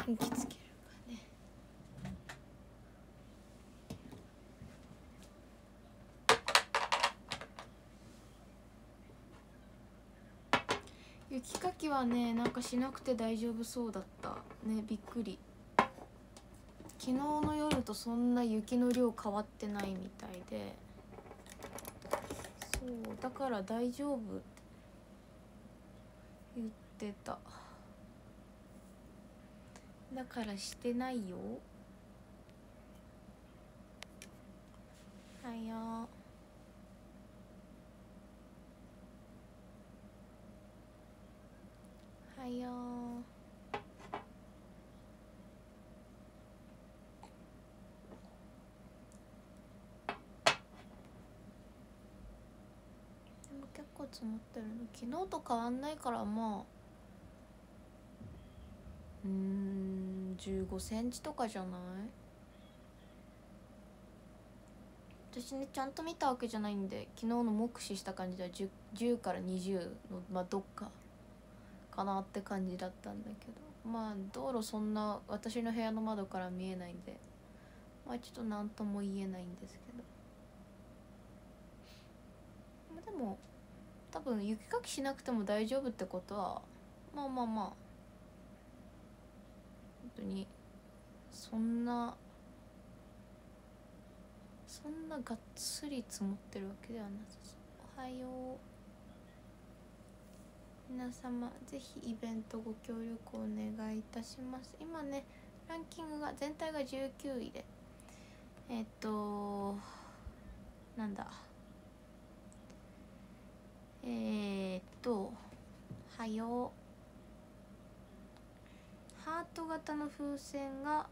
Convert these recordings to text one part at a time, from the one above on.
電気つけるかね。雪かきはね、なんかしなくて大丈夫そうだったね。びっくり。昨日の夜とそんな雪の量変わってないみたいで、そうだから大丈夫って言ってた。だからしてないよ。はよはよでも結構積もってるの。昨日と変わんないから、まあ15センチとかじゃない？私ね、ちゃんと見たわけじゃないんで、昨日の目視した感じでは 10から20の、まあどっかかなって感じだったんだけど、まあ道路そんな私の部屋の窓から見えないんで、まあちょっと何とも言えないんですけど、まあ、でも多分雪かきしなくても大丈夫ってことは、まあまあまあ本当にそんながっつり積もってるわけではなさそう。おはよう皆様、ぜひイベントご協力お願いいたします。今ね、ランキングが全体が19位で、なんだはようハート型の風船が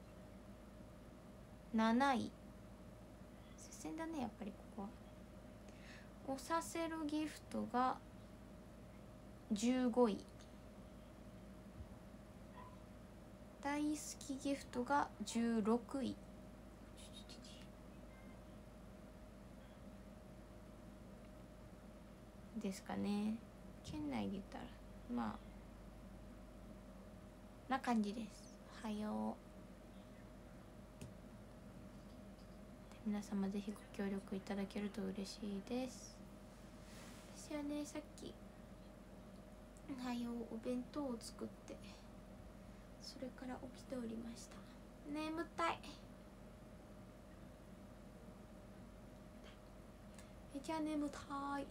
7位。接戦だね、やっぱりここは。おさせるギフトが15位。大好きギフトが16位ですかね。県内で言ったらまあな感じです。はよう。皆様ぜひご協力いただけると嬉しいです。私はね、さっきはようお弁当を作って、それから起きておりました。眠たい。めちゃ眠たい。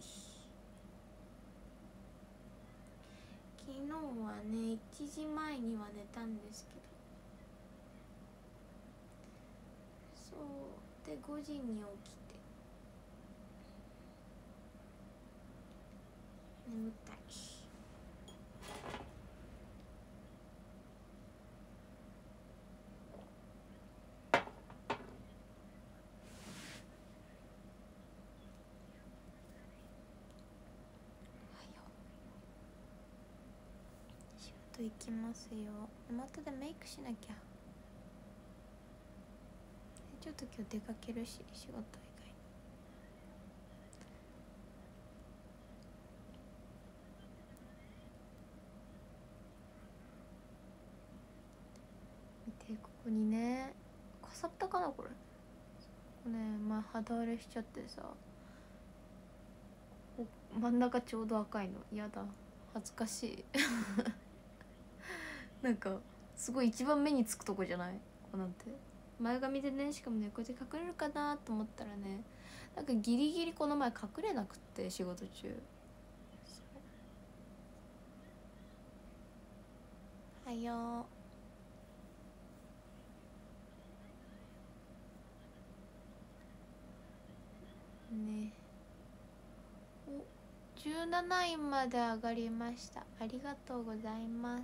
昨日はね、1時前には寝たんですけど、そうで5時に起きて眠たい。仕事行きますよ。またでメイクしなきゃ。ちょっと今日出かけるし、仕事以外に。見て、ここにね、かさったかなこれ。ここね、前肌荒れしちゃってさ、真ん中ちょうど赤いの。やだ、恥ずかしい。なんかすごい一番目につくとこじゃない？ここなんて前髪でね、しかもね、こうやって隠れるかなと思ったらね、なんかギリギリこの前隠れなくって、仕事中。はようね。お、17位まで上がりました。ありがとうございます。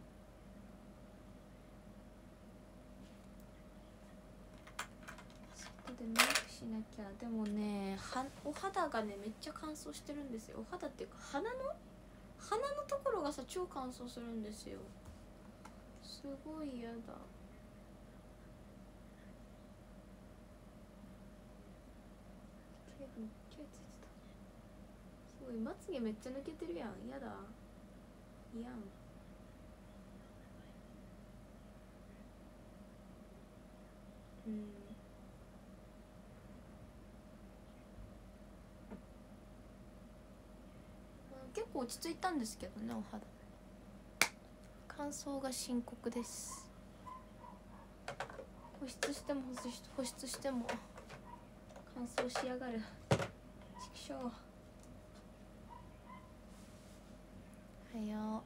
外でメイクしなきゃ。でもね、お肌がね、めっちゃ乾燥してるんですよ。お肌っていうか鼻のところがさ、超乾燥するんですよ。すごい嫌だ。すごい、まつげめっちゃ抜けてるやん。やだ、いやん。 うん、結構落ち着いたんですけどね、お肌乾燥が深刻です。保湿しても保湿しても乾燥しやがる。ちくしょう。はいよ。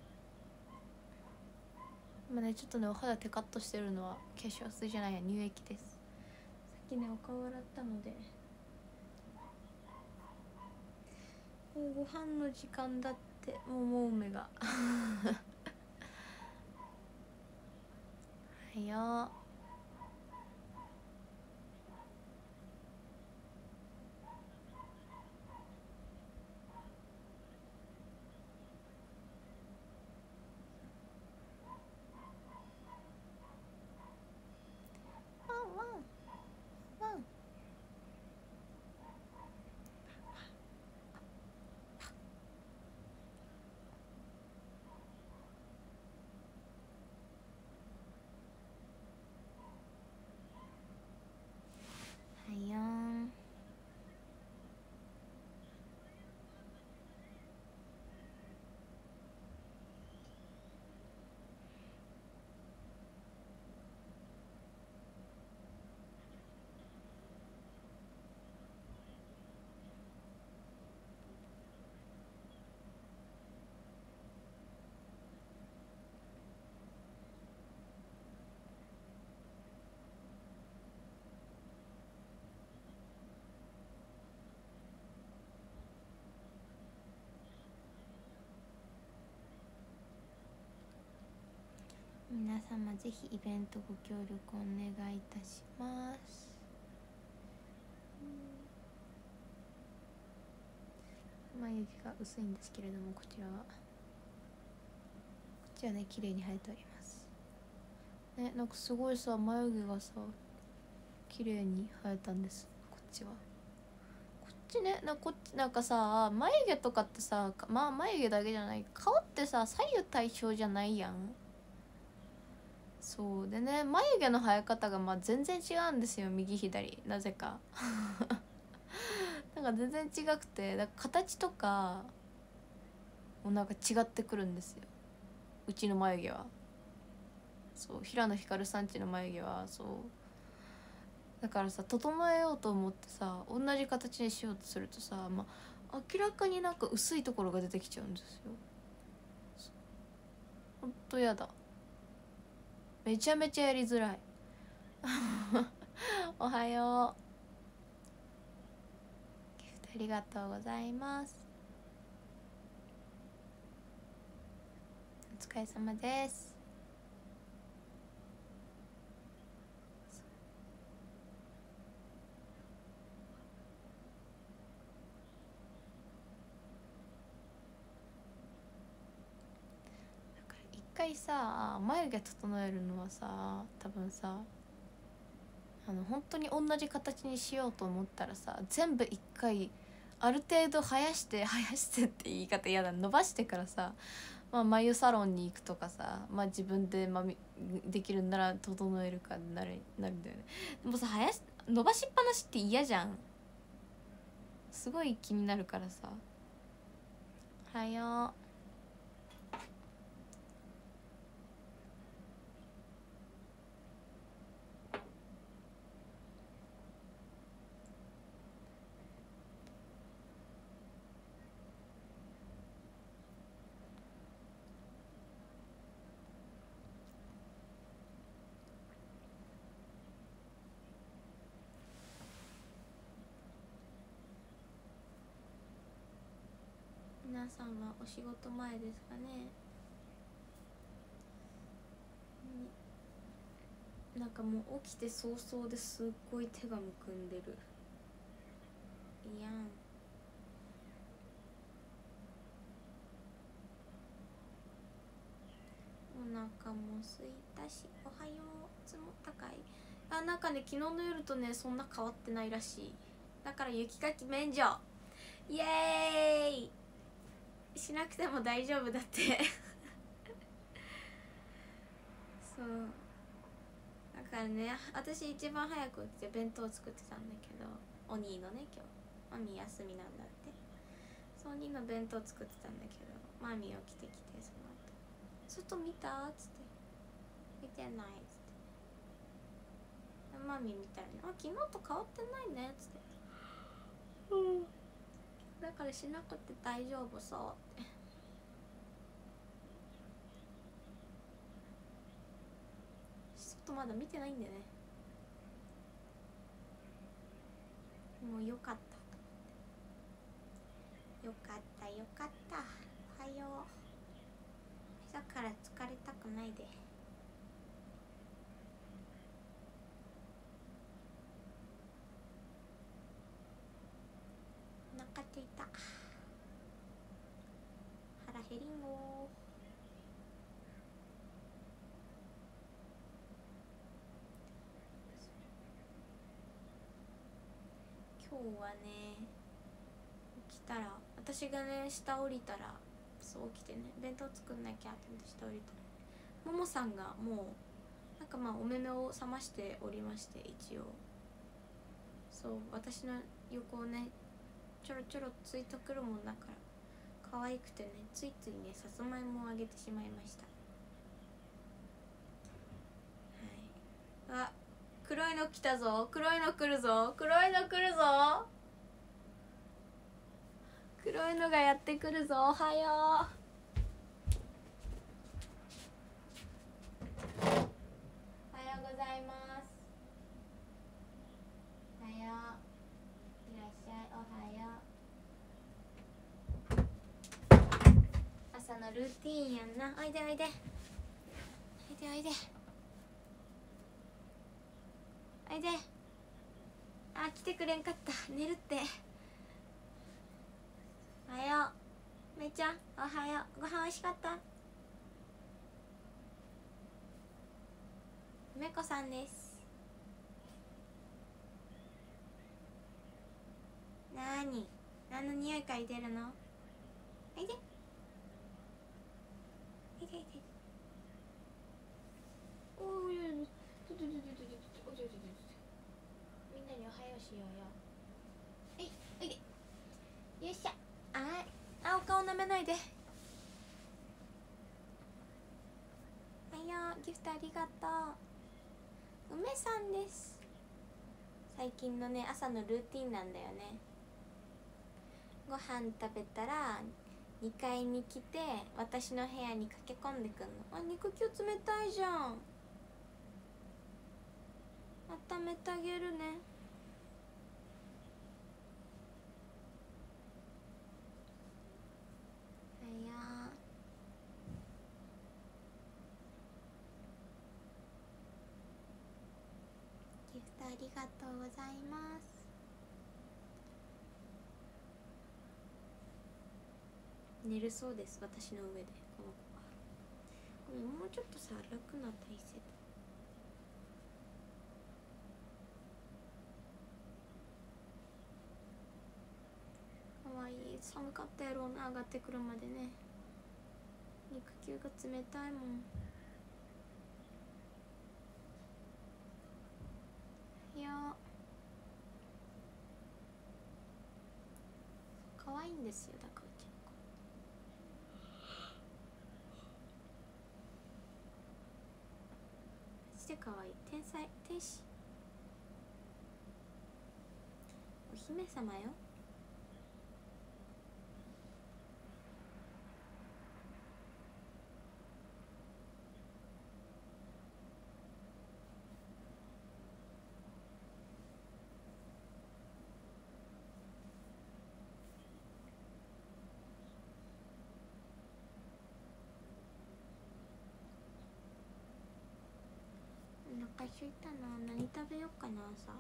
今ねちょっとねお肌テカッとしてるのは化粧水じゃないや、乳液です。さっきねお顔洗ったので、もうご飯の時間だって。もう梅がはいよ。ワンワンワン。はいよー。皆様ぜひイベントご協力お願いいたします。眉毛が薄いんですけれども、こちらね綺麗に生えておりますね。なんかすごいさ、眉毛がさ綺麗に生えたんです。こっちはこっちね、こっちなんかさ、眉毛とかってさ、まあ眉毛だけじゃない、顔ってさ左右対称じゃないやん。そうでね、眉毛の生え方がまあ全然違うんですよ、右左なぜかなんか全然違くて、だから形とかもなんか違ってくるんですよ、うちの眉毛は。そう、平野光さんちの眉毛はそうだからさ、整えようと思ってさ同じ形にしようとするとさ、まあ、明らかになんか薄いところが出てきちゃうんですよ。ほんとやだ、めちゃめちゃやりづらいおはよう、ギフトありがとうございます。お疲れ様です。一回さ眉毛整えるのはさ、多分さ本当に同じ形にしようと思ったらさ、全部一回ある程度生やしてって言い方嫌だ、伸ばしてからさ、まあ、眉サロンに行くとかさ、まあ、自分で、まあ、できるんなら整えるかなるんだよね。でもさ伸ばしっぱなしって嫌じゃん、すごい気になるからさ。はよ皆さんはお仕事前ですかね。なんかもう起きて早々ですっごい手がむくんでる。いやん、お腹も空いたし、おはよう。いつも高い。なんかね、昨日の夜とねそんな変わってないらしい。だから雪かき免除、イエーイしなくても大丈夫だってそう、なんかからね、私一番早く起きて弁当作ってたんだけど、お兄のね、今日マミー休みなんだって。そのお兄の弁当作ってたんだけど、マミー起きてきて、その後外見たっつって、見てないっつって、マミー見たらね、あ、昨日と変わってないねっつって、だからしなくて大丈夫そうって。外まだ見てないんだよね。もうよかったと思って、よかったよかった、おはよう。朝から疲れたくないで。お腹すいた、腹減りんご。今日はね、起きたら、私がね下降りたら、そう起きてね、弁当作んなきゃって思って下降りたら、ももさんがもうなんかまあお目目を覚ましておりまして、一応そう私の横をねちょろちょろついてくるもんだから可愛くてね、ついついねさつまいもをあげてしまいました。はい、あ、黒いの来たぞ、黒いの来るぞ、黒いの来るぞ、黒いのがやってくるぞ。おはよう、おはようございます。おはよう、いらっしゃい、おはよう。朝のルーティーンやんな。おいでおいでおいでおいでおいで。あ、来てくれんかった、寝るって。おはよう、めいちゃんおはよう。ご飯おいしかった。めこさんです。なーに、何の匂い嗅いでるの。おいでおいでおいで。おーい、みんなにおはようしようよ。えい、おいで、よっしゃ。あ、お顔舐めないで。おはよう、ギフトありがとう。梅さんです。最近のね朝のルーティンなんだよね。ご飯食べたら2階に来て私の部屋に駆け込んでくんの。あ、肉球冷たいじゃん、温めてあげるね。おはよう、ギフトありがとうございます。寝るそうです、私の上でこの子は。ごめん、もうちょっとさ楽な体勢で。かわいい。寒かったやろうな、上がってくるまでね。肉球が冷たいもん。いや可愛いんですよ、だからうちの子。マジで可愛い、天才天使、お姫様よ。お腹空いたな。何食べようかな。さ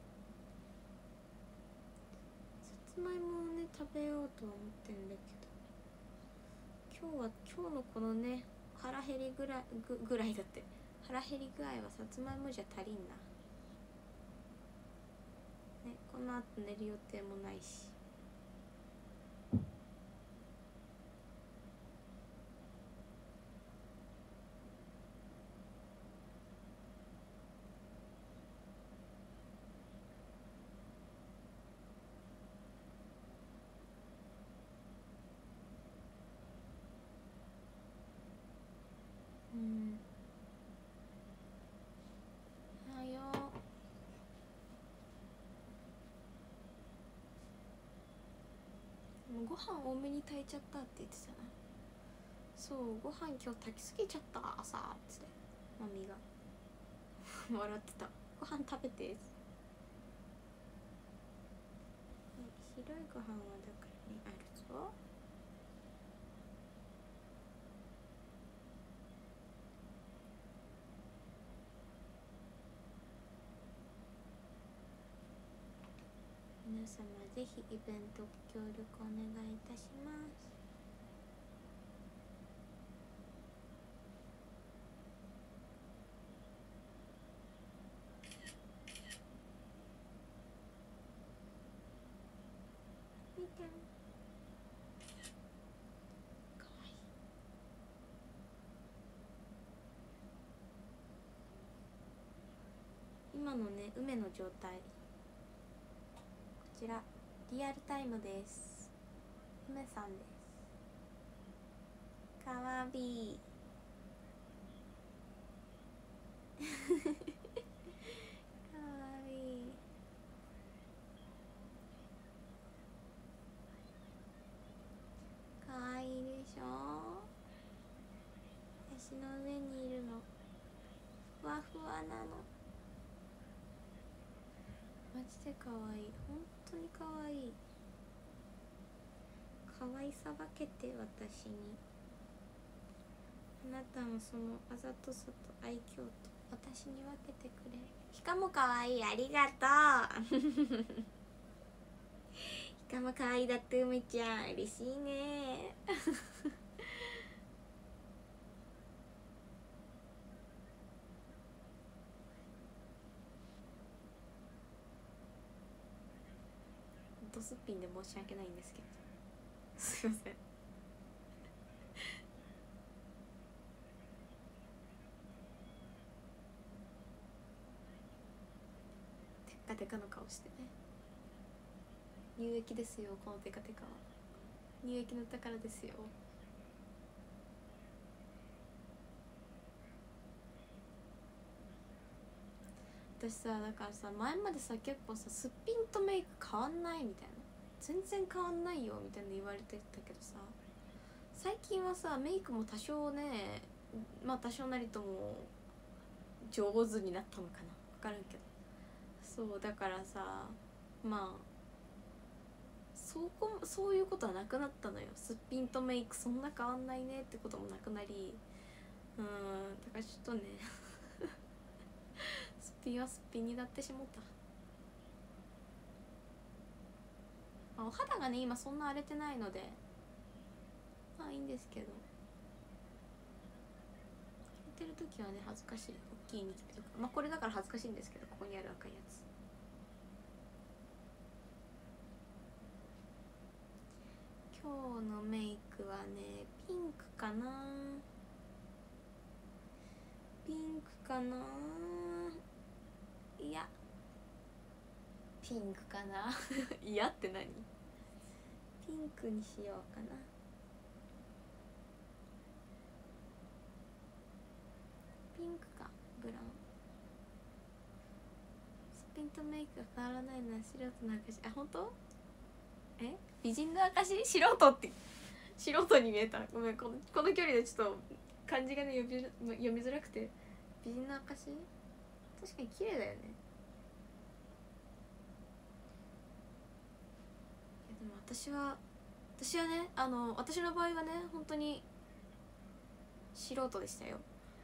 つまいもをね食べようとは思ってんだけど、今日のこのね腹減りぐらいだって、腹減り具合はさつまいもじゃ足りんな。ね、この後寝る予定もないし。 飯多めに炊いちゃったって言ってたな。そうご飯今日炊きすぎちゃった朝っつってマミが笑ってた。ご飯食べて。白いご飯はだからねあるぞ。皆様ぜひイベントご協力お願いいたします。見てかわいい。今のね梅の状態こちらリアルタイムです。梅さんです。かわいいかわいい。かわいいでしょ。私の上にいるのふわふわなの。マジでかわいい。本当にかわいい。かわいさ分けて私に。あなたもそのあざとさと愛嬌と私に分けてくれ。ひかもかわいい。ありがとうひかもかわいいだって梅ちゃん嬉しいねドスッピンで申し訳ないんですけどすいませんテッカテカの顔してね。乳液ですよこのテカテカは。乳液の宝ですよ。私さだからさ前までさ結構さすっぴんとメイク変わんないみたいな、全然変わんないよみたいな言われてたけどさ、最近はさメイクも多少ねまあ多少なりとも上手になったのかな分からんけど、そうだからさまあそういうことはなくなったのよ。すっぴんとメイクそんな変わんないねってこともなくなり、だからちょっとねすっぴんはすっぴんになってしもった。まあ、お肌がね今そんな荒れてないのでまあいいんですけど、荒れてる時はね恥ずかしい大きいニキビとか、まあこれだから恥ずかしいんですけど、ここにある赤いやつ。今日のメイクはねピンクかな、ピンクかな、いやピンクかないやって何、ピンクにしようかな。ピンクかブラウン。すっぴんとメイクが変わらないのは素人の証。あ、本当？美人の証？素人って素人に見えた。ごめん、この距離でちょっと漢字がね読みづらくて。美人の証？確かに綺麗だよね。いやでも私はね私の場合はね本当に素人でしたよ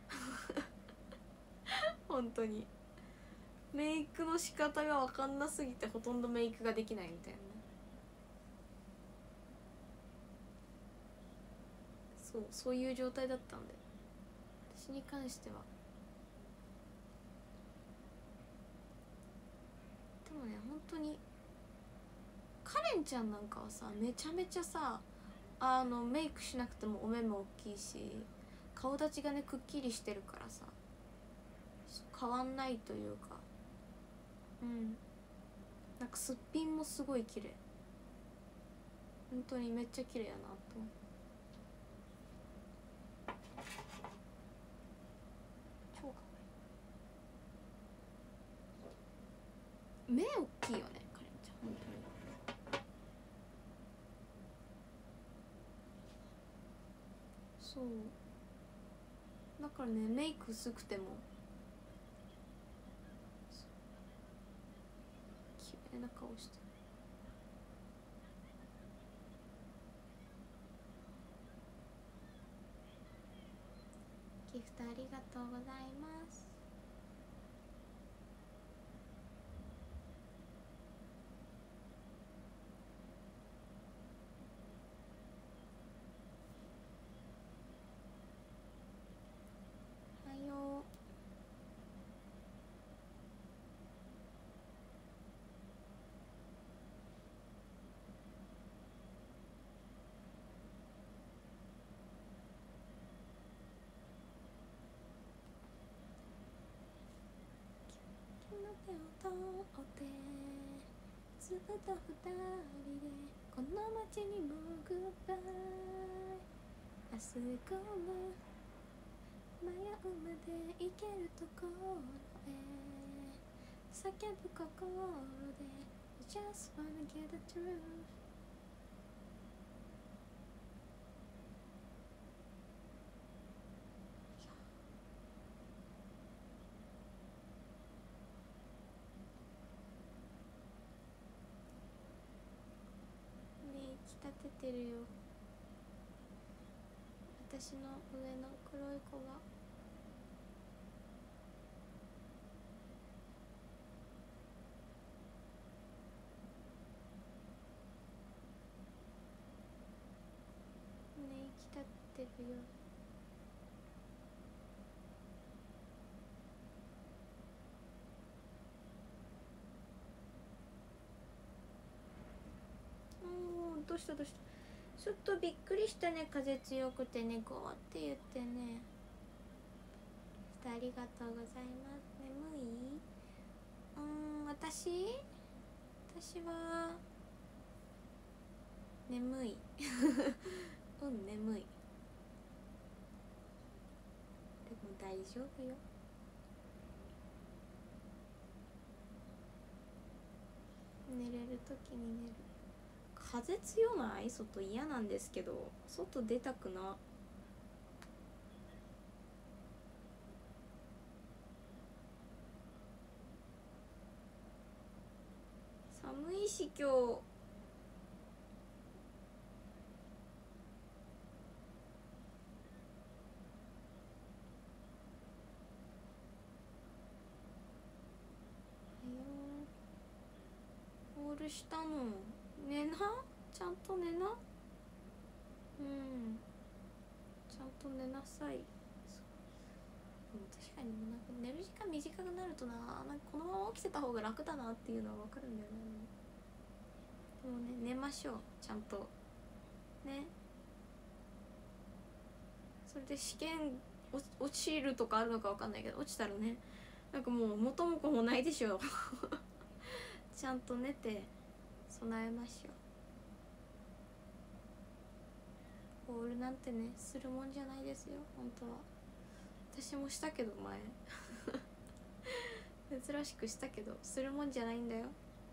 本当にメイクの仕方が分かんなすぎてほとんどメイクができないみたいな。そういう状態だったんで、私に関しては。でもね本当にカレンちゃんなんかはさめちゃめちゃさメイクしなくてもお目も大きいし顔立ちがねくっきりしてるからさ変わんないというか、なんかすっぴんもすごい綺麗、本当にめっちゃ綺麗やなと思って。超かわいい。目大きいよねカレンちゃん本当に。 そうだからね、メイク薄くても綺麗な顔してる。ギフトありがとうございます。はよう。君の手を取ってずっと二人でこの街にもグッバイ。明日から迷うまで行けるところへ叫ぶ心で Just wanna get the truth。 ねえ、き立ててるよ私の上の黒い子が。ねえ、き立ってるよ。どうしたどうした。ちょっとびっくりしたね、風強くてね、ゴーって言ってね。ありがとうございます。眠い？私は眠い眠い。でも大丈夫よ。寝れる時に寝る。風強ない？外嫌なんですけど、外出たくな。寒いし今日。オールしたの。寝な、ちゃんと寝な。ちゃんと寝なさい。でも確かになんか寝る時間短くなるとな、なんかこのまま起きてた方が楽だなっていうのは分かるんだよね。でもね、寝ましょうちゃんとね。それで試験落ちるとかあるのか分かんないけど、落ちたらね、なんかもう元も子もないでしょちゃんと寝て備えましょう。オールなんてね、するもんじゃないですよ本当は。私もしたけど前珍しくしたけど、するもんじゃないんだよ。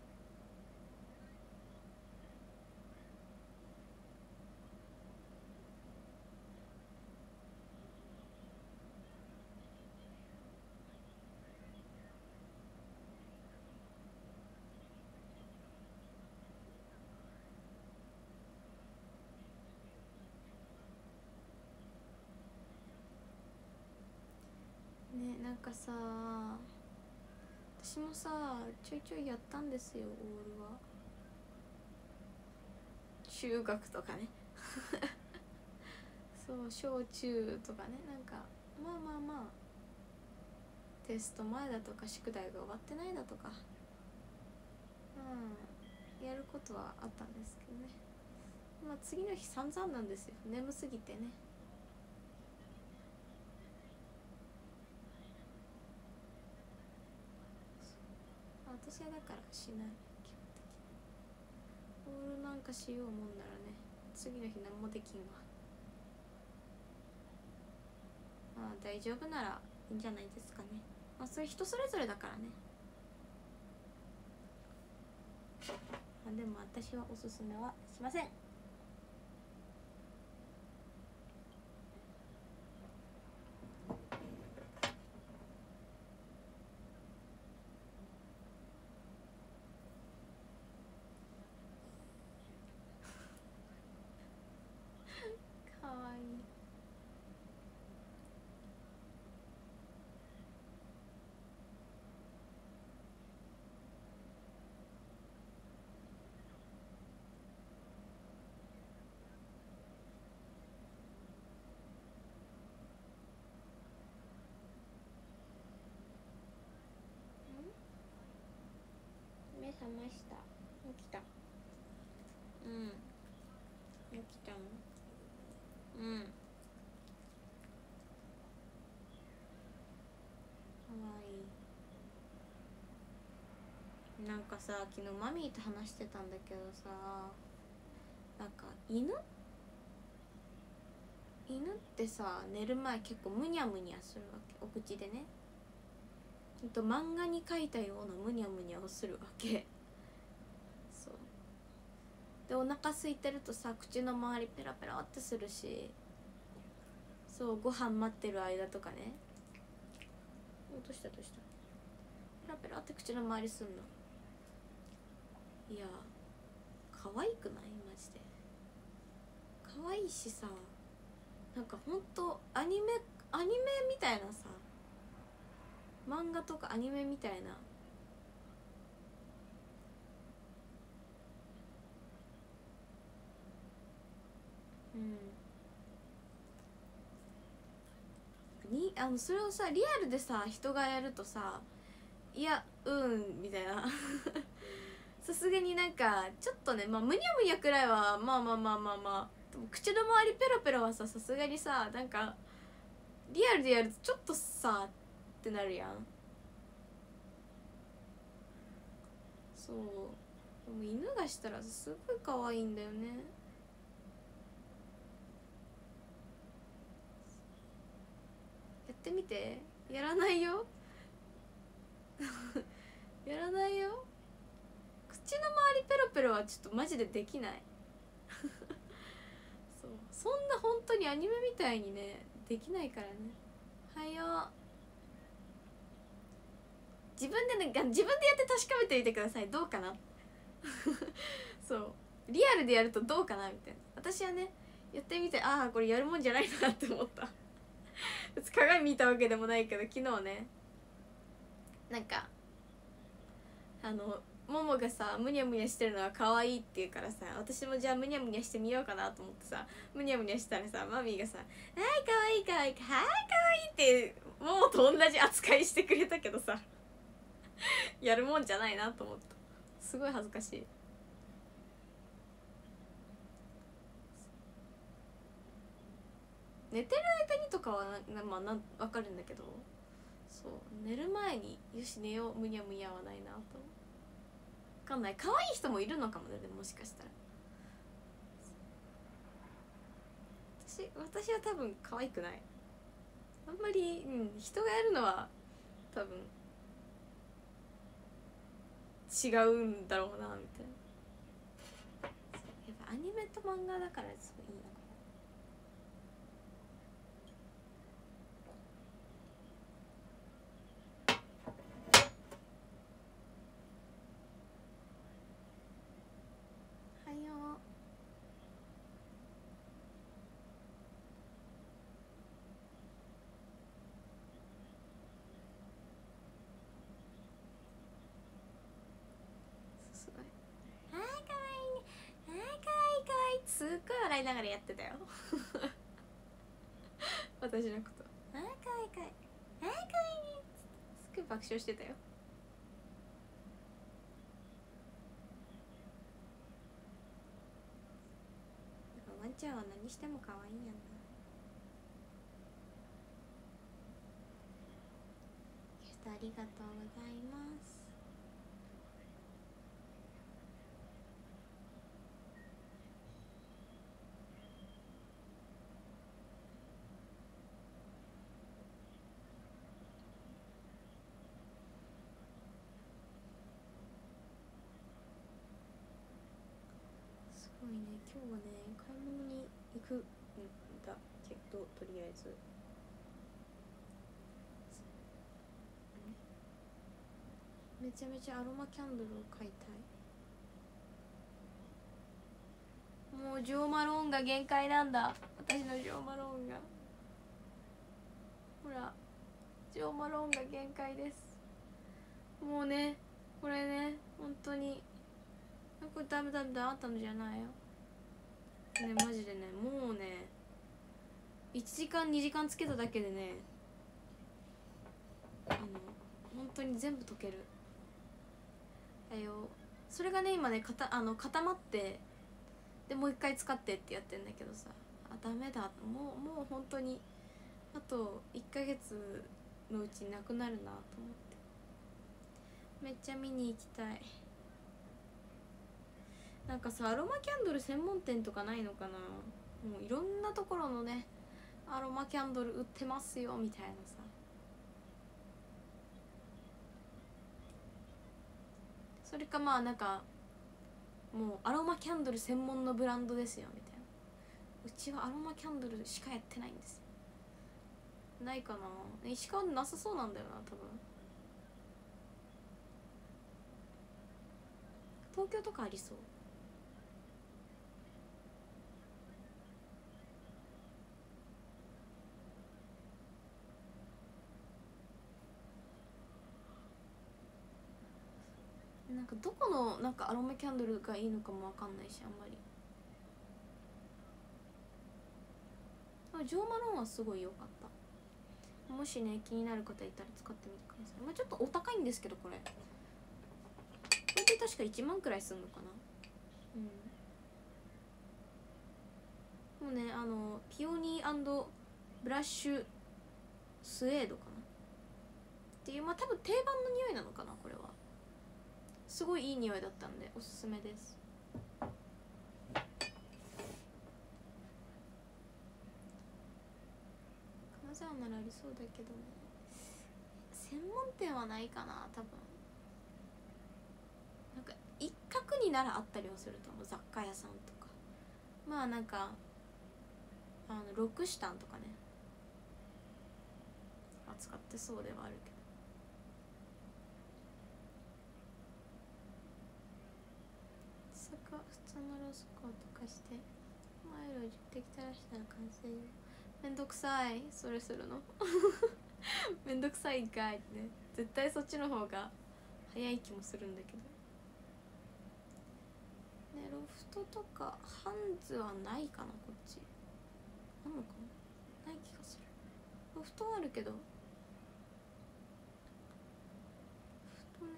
ね、なんかさ、私もさちょいちょいやったんですよオールは。中学とかねそう小中とかね。なんかまあテスト前だとか宿題が終わってないだとかやることはあったんですけどね。まあ次の日散々なんですよ、眠すぎてね。私はだからしない、基本的に。オールなんかしようもんならね、次の日何もできんわ。まあ大丈夫ならいいんじゃないですかね。まあそれ人それぞれだからね。まあでも私はおすすめはしません。 覚ました。起きた。うん起きたの。うんかわいい。なんかさ、昨日マミーと話してたんだけどさ、なんか犬ってさ、寝る前結構ムニャムニャするわけ、お口でね。漫画に描いたようなムニャムニャをするわけ。そうで、お腹空いてるとさ、口の周りペラペラってするし、そう、ご飯待ってる間とかね。どうしたペラペラって口の周りすんの。いや可愛くない？マジで可愛いしさ、なんかほんとアニメみたいなさ、漫画とかアニメみたいな。それをさ、リアルでさ人がやるとさ、いやみたいなさすがになんかちょっとね、まあむにゃむにゃくらいはまあでも口の周りペラペラはさすがにさ、なんかリアルでやるとちょっとさってなるやん。そうでも犬がしたらすごい可愛いんだよね。やってみて。やらないよやらないよ。口の周りペロペロはちょっとマジでできないそんな本当にアニメみたいにねできないからね。はよ自分でやって確かめてみてください。どうかなそうリアルでやるとどうかなみたいな。私はねやってみて、ああこれやるもんじゃないなって思った別に鏡見たわけでもないけど、昨日ね、なんかももがさむにゃむにゃしてるのは可愛いって言うからさ、私もじゃあむにゃむにゃしてみようかなと思ってさ、むにゃむにゃしたらさ、マミーがさ「はい可愛い可愛いはい可愛いってももと同じ扱いしてくれたけどさやるもんじゃないなと思った。すごい恥ずかしい。寝てる間にとかはまあ分かるんだけど、そう寝る前によし寝ようむにゃむにゃはないなと。分かんない、可愛い人もいるのかもね。でももしかしたら私は多分可愛くない。あんまり、人がやるのは多分違うんだろうなみたいな。やっぱアニメと漫画だからすごいいいのかな。はよすごい。はいかわいいね、はいかわいいかわいい、すっごい笑いながらやってたよ私のこと。はいかわいいかわいい、はいかわいいね、すっごい爆笑してたよ。ワンちゃんは何しても可愛いんやな。ありがとうございます。すごいね、今日はね買い物に行くんだけど、とりあえずめちゃめちゃアロマキャンドルを買いたい。もうジョーマローンが限界なんだ、私のジョーマローンが。ほらジョーマローンが限界です。もうねこれね本当にこれダメあったのじゃないよね、マジでね、もうね1時間2時間つけただけでね、本当に全部溶ける。はよそれがね今ね固まって、でもう一回使ってってやってんだけどさ、ダメだ、もう本当にあと1ヶ月のうちになくなるなと思って、めっちゃ見に行きたい。なんかさ、アロマキャンドル専門店とかないのかな。もういろんなところのねアロマキャンドル売ってますよみたいなさ。それかまあなんかもうアロマキャンドル専門のブランドですよみたいな。うちはアロマキャンドルしかやってないんですよ。ないかな。石川なさそうなんだよな多分。東京とかありそう。なんかどこのなんかアロマキャンドルがいいのかもわかんないし、あんまり。ジョーマロンはすごい良かった。もしね気になる方いたら使ってみてください。まあちょっとお高いんですけど、これで確か1万くらいすんのかな。もうねピオニー&ブラッシュスエードかなっていう、まあ多分定番の匂いなのかな。これはすごいいい匂いだったんでおすすめです。金沢ならありそうだけどね、専門店はないかな多分。なんか一角にならあったりはすると思う、雑貨屋さんとか。まあなんかロクシタンとかね扱ってそうではあるけど。普通のロースコーとかしてマイルを10滴垂らしたら完成。めんどくさい、それするのめんどくさいんかいってね。絶対そっちの方が早い気もするんだけどね。ロフトとかハンズはないかな。こっちあんのかな。ない気がする。ロフトはあるけど、ロフトね、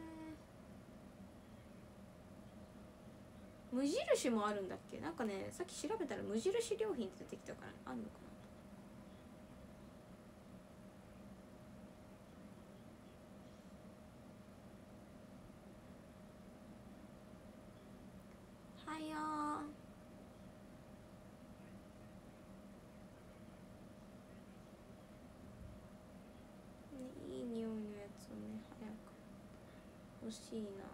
無印もあるんだっけ。なんかねさっき調べたら無印良品って出てきたからあんのかな。はやー、ね、いい匂いのやつをね早く欲しいな。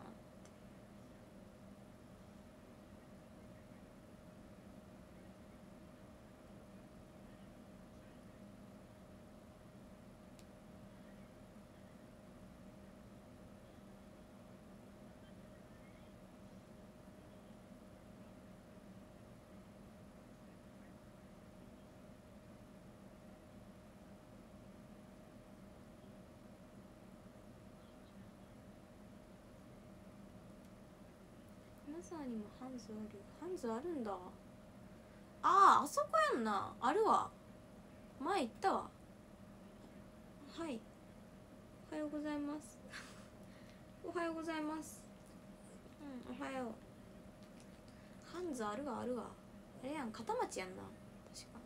金沢にもハンズある。ハンズあるんだ。あそこやんな。あるわ、前行ったわ。はい、おはようございますおはようございます。おはよう。ハンズあるわあるわ。あれやん、片町やんな確か。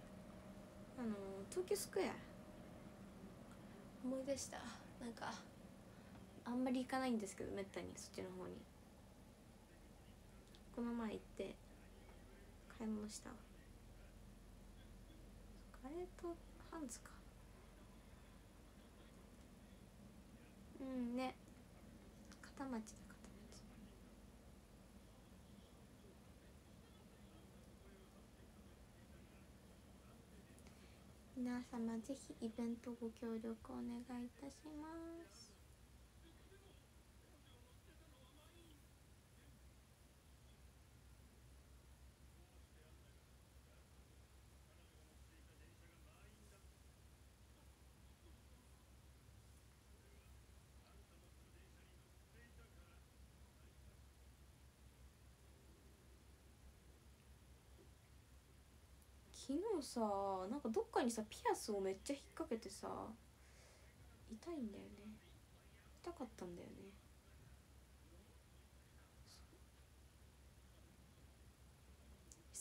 東急スクエア思い出した。なんかあんまり行かないんですけど、めったにそっちの方に。この前行って買い物したわ。あれとハンズか。ね、片町だ片町。皆様ぜひイベントご協力お願いいたします。昨日さ、なんかどっかにさピアスをめっちゃ引っ掛けてさ、痛いんだよね。痛かったんだよね。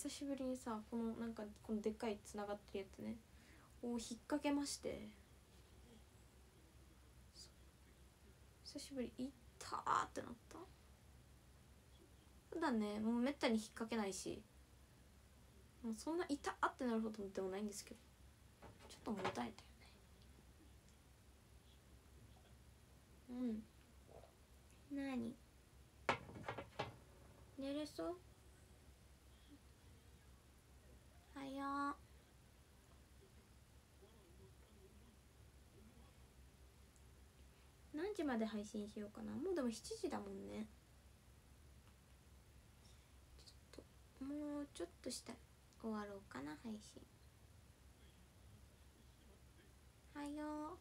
久しぶりにさこのなんかこのでっかいつながってるやつねを引っ掛けまして、久しぶりいったーってなった。普段ねもうめったに引っ掛けないし、もうそんないたーってなるほどでもないんですけど、ちょっともたえたよね。うん、なに寝れそう？はよ何時まで配信しようかな。もうでも7時だもんね。ちょっともうちょっとしたら終わろうかな配信。はよ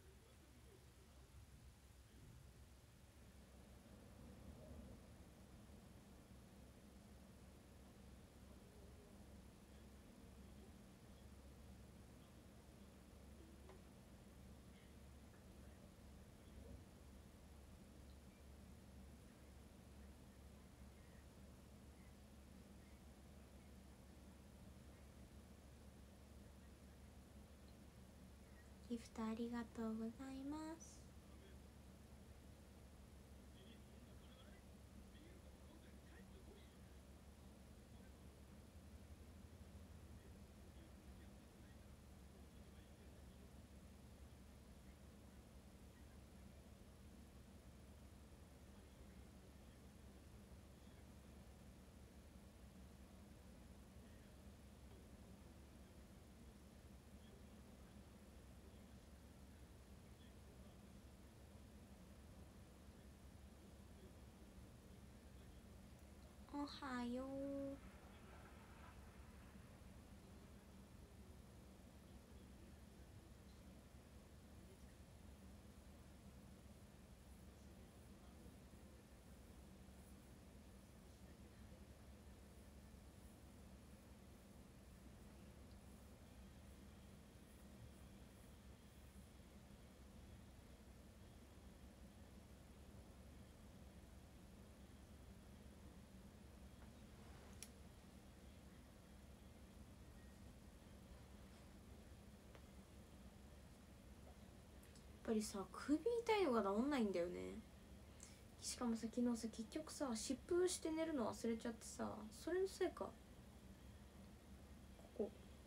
ギフトありがとうございます。おはよう。やっぱりさ首痛いのが治んないんだよね。しかもさ昨日さ結局さ湿布して寝るの忘れちゃってさ、それのせいかここ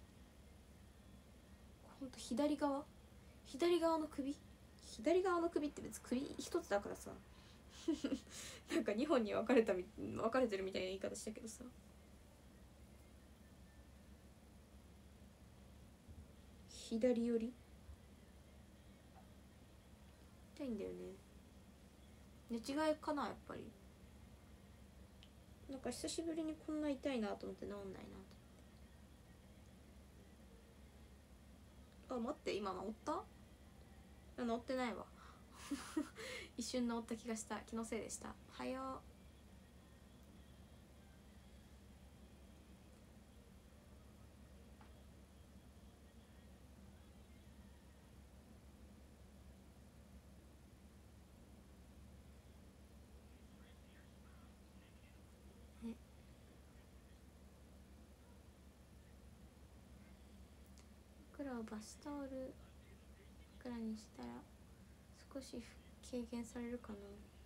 ほんと左側の首、左側の首って別に首一つだからさなんか2本に分かれてるみたいな言い方したけどさ、左寄り痛いんだよね。寝違いかなやっぱり。なんか久しぶりにこんな痛いなと思って治んないなと。あ、待って、今治った？治ってないわ一瞬治った気がした。気のせいでした。はよう。枕をバスタオル枕にしたら少し軽減されるかな。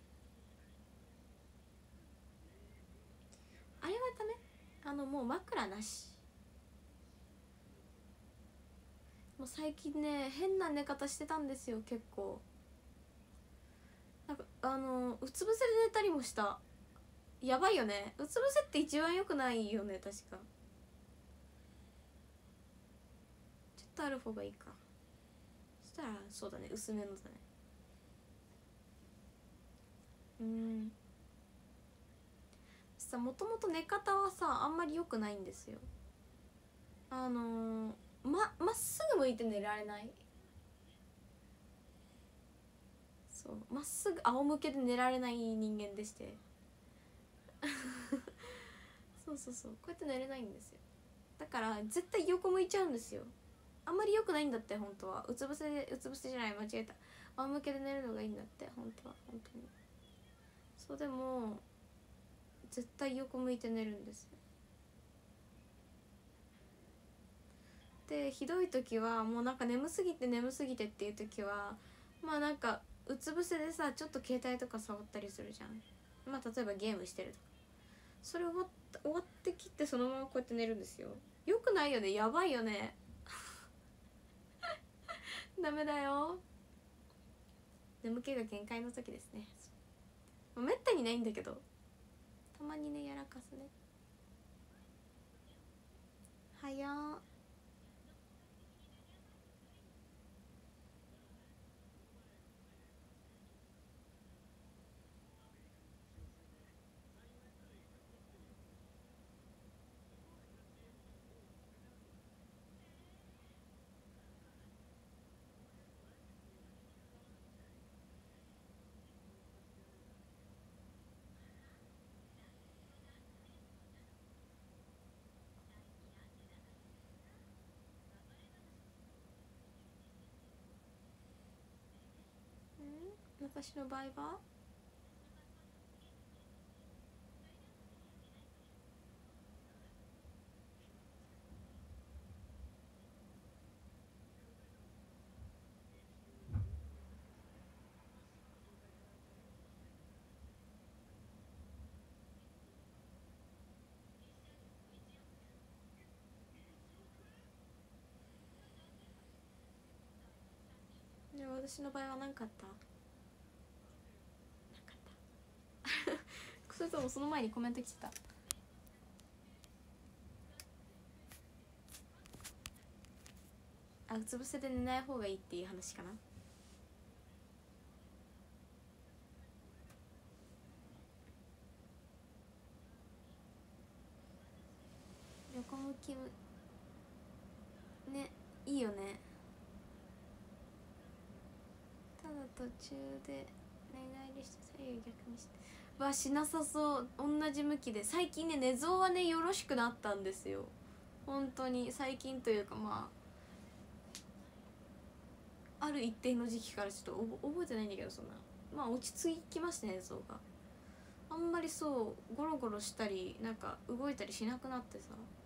あれはダメ？もう枕なし。もう最近ね変な寝方してたんですよ結構。なんかうつ伏せで寝たりもした。やばいよね。うつ伏せって一番良くないよね確か。ちょっとある方がいいか。そしたらそうだね、薄めのだね。さ、もともと寝方はさあんまり良くないんですよ。まっすぐ向いて寝られない。そうまっすぐ仰向けで寝られない人間でしてそうそうそう、こうやって寝れないんですよ。だから絶対横向いちゃうんですよ。あんまり良くないんだって本当は。うつ伏せじゃない、間違えた。仰向けで寝るのがいいんだって本当は。本当にそう。でも絶対横向いて寝るんですよ。 でひどい時はもうなんか眠すぎてっていう時はまあなんかうつ伏せでさちょっと携帯とか触ったりするじゃん。まあ例えばゲームしてるとか、それ終わってきてそのままこうやって寝るんですよ。よくないよね、やばいよねダメだよ、眠気が限界の時ですね。めったにないんだけどたまにねやらかすね。はや私の場合は私の場合は何かあった？それともその前にコメント来てた？あ、うつ伏せで寝ない方がいいっていう話かな。横向きね、いいよね。ただ途中で寝返りして左右逆にしてはしなさそう。同じ向きで最近ね寝相はねよろしくなったんですよ。本当に最近というかまあある一定の時期からちょっと覚えてないんだけど、そんなまあ落ち着きましたね寝相が。あんまりそうゴロゴロしたりなんか動いたりしなくなってさ、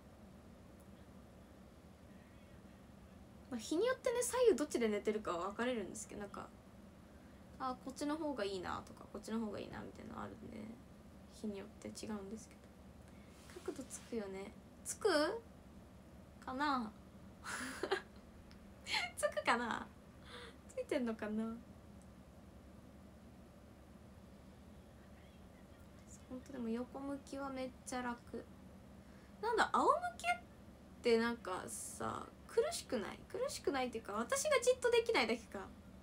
まあ、日によってね左右どっちで寝てるかは分かれるんですけど、なんかあこっちの方がいいなとかこっちの方がいいなみたいなのあるんで日によって違うんですけど、角度つくよね。つくかなつくかな、ついてんのかな。ほんとでも横向きはめっちゃ楽なんだ。仰向けってなんかさ苦しくないっていうか私がじっとできないだけか。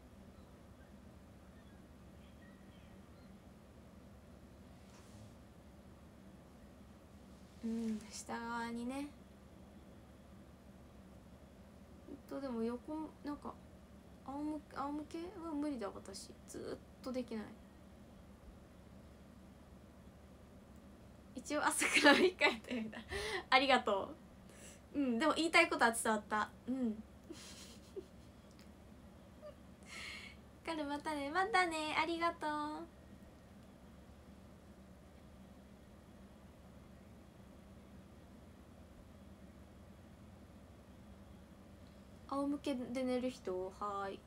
うん下側にね。でも横なんか仰向けは無理だ私、ずっとできない。一応朝から振り返ってみたありがとう。うんでも言いたいことは伝わった。うんかる、またねありがとう。仰向けで寝る人はーい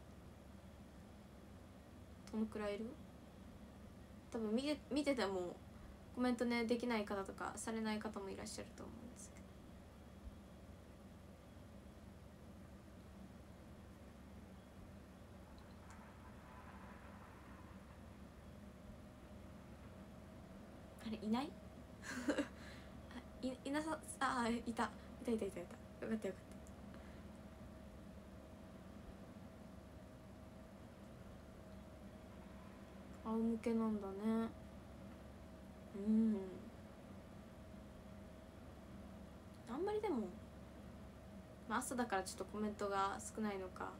どのくらいいる？多分見ててもコメントねできない方とかされない方もいらっしゃると思うんですけど、あれいないいなさあ、いたよかった。仰向けなんだね。うんあんまりでも、まあ、朝だからちょっとコメントが少ないのか。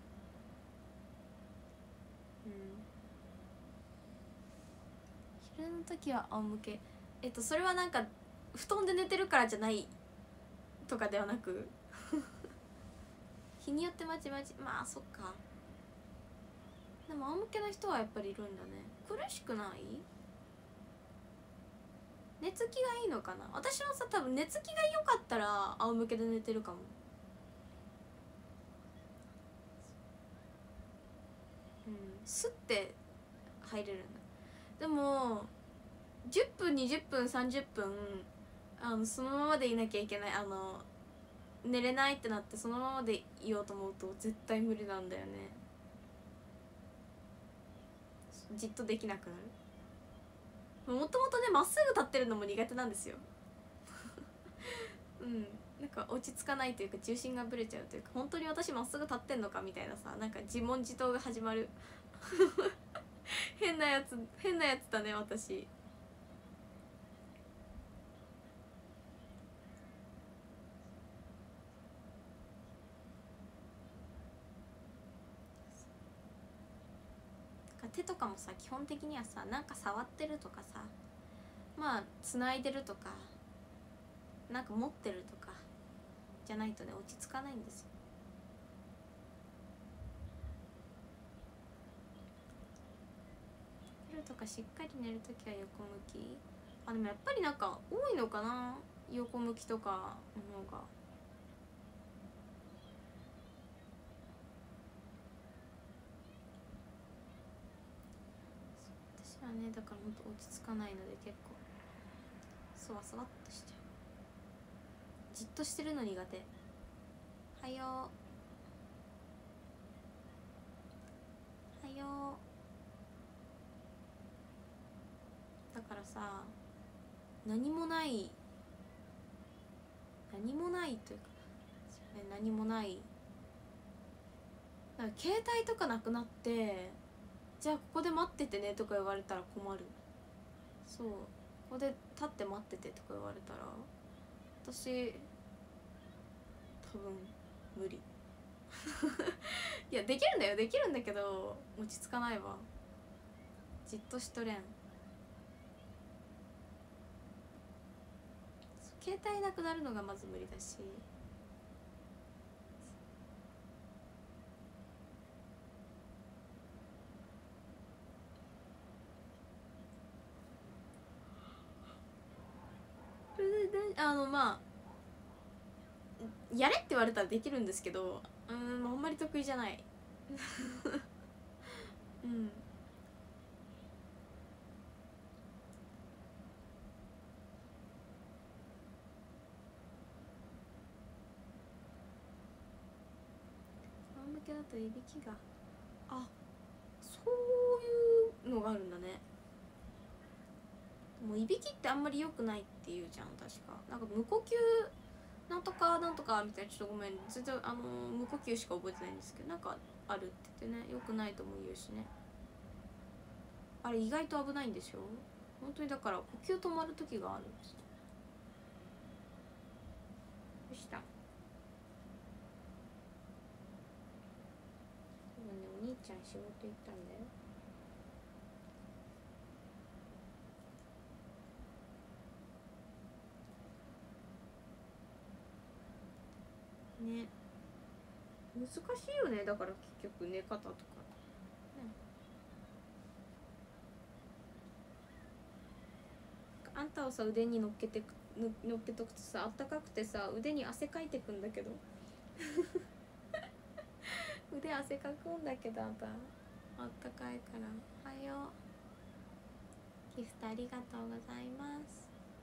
昼の時は仰向け。それはなんか布団で寝てるからじゃないとかではなく日によってまちまあそっか。でも仰向けの人はやっぱりいるんだね。苦しくない？寝つきがいいのかな。私はさ多分寝つきが良かったら仰向けで寝てるかも。 スッて入れるんだ。でも10分20分30分そのままでいなきゃいけない、寝れないってなってそのままでいようと思うと絶対無理なんだよね。じっとできなくなる。もともとねまっすぐ立ってるのも苦手なんですようんなんか落ち着かないというか重心がぶれちゃうというか、本当に私まっすぐ立ってんのかみたいなさ、なんか自問自答が始まる変なやつだね私。手とかもさ基本的にはさ、なんか触ってるとかさ、まあ繋いでるとかなんか持ってるとかじゃないとね落ち着かないんですよ。夜とかしっかり寝るときは横向き。でもやっぱりなんか多いのかな、横向きとかの方が。私はねだからほんと落ち着かないので結構そわそわっとしちゃう。じっとしてるの苦手。はようはよう。だからさ何もないというか、何もないなんか携帯とかなくなって、じゃあここで待っててねとか言われたら困る。そう、ここで立って待っててとか言われたら私多分無理いやできるんだよ、できるんだけど落ち着かないわ。じっとしとれん。携帯なくなるのがまず無理だし、まあやれって言われたらできるんですけど、あんまり得意じゃないうん仰向けだといびきが、そういうのがあるんだね。もういびきってあんまり良くないっていうじゃん確か。なんか無呼吸なんとかなんとかみたいな、ちょっとごめん全然無呼吸しか覚えてないんですけど、なんかあるって言ってね、良くないとも言うしね。あれ意外と危ないんでしょ本当に。だから呼吸止まる時があるんですよ。どうした？今ねお兄ちゃん仕事行ったんだよ。ね、難しいよね。だから結局寝方とか、ね、あんたをさ腕に乗っけとくとさ、あったかくてさ腕に汗かいてくんだけど腕汗かくんだけど、あんたあったかいから。おはよう。ギフトありがとうございます。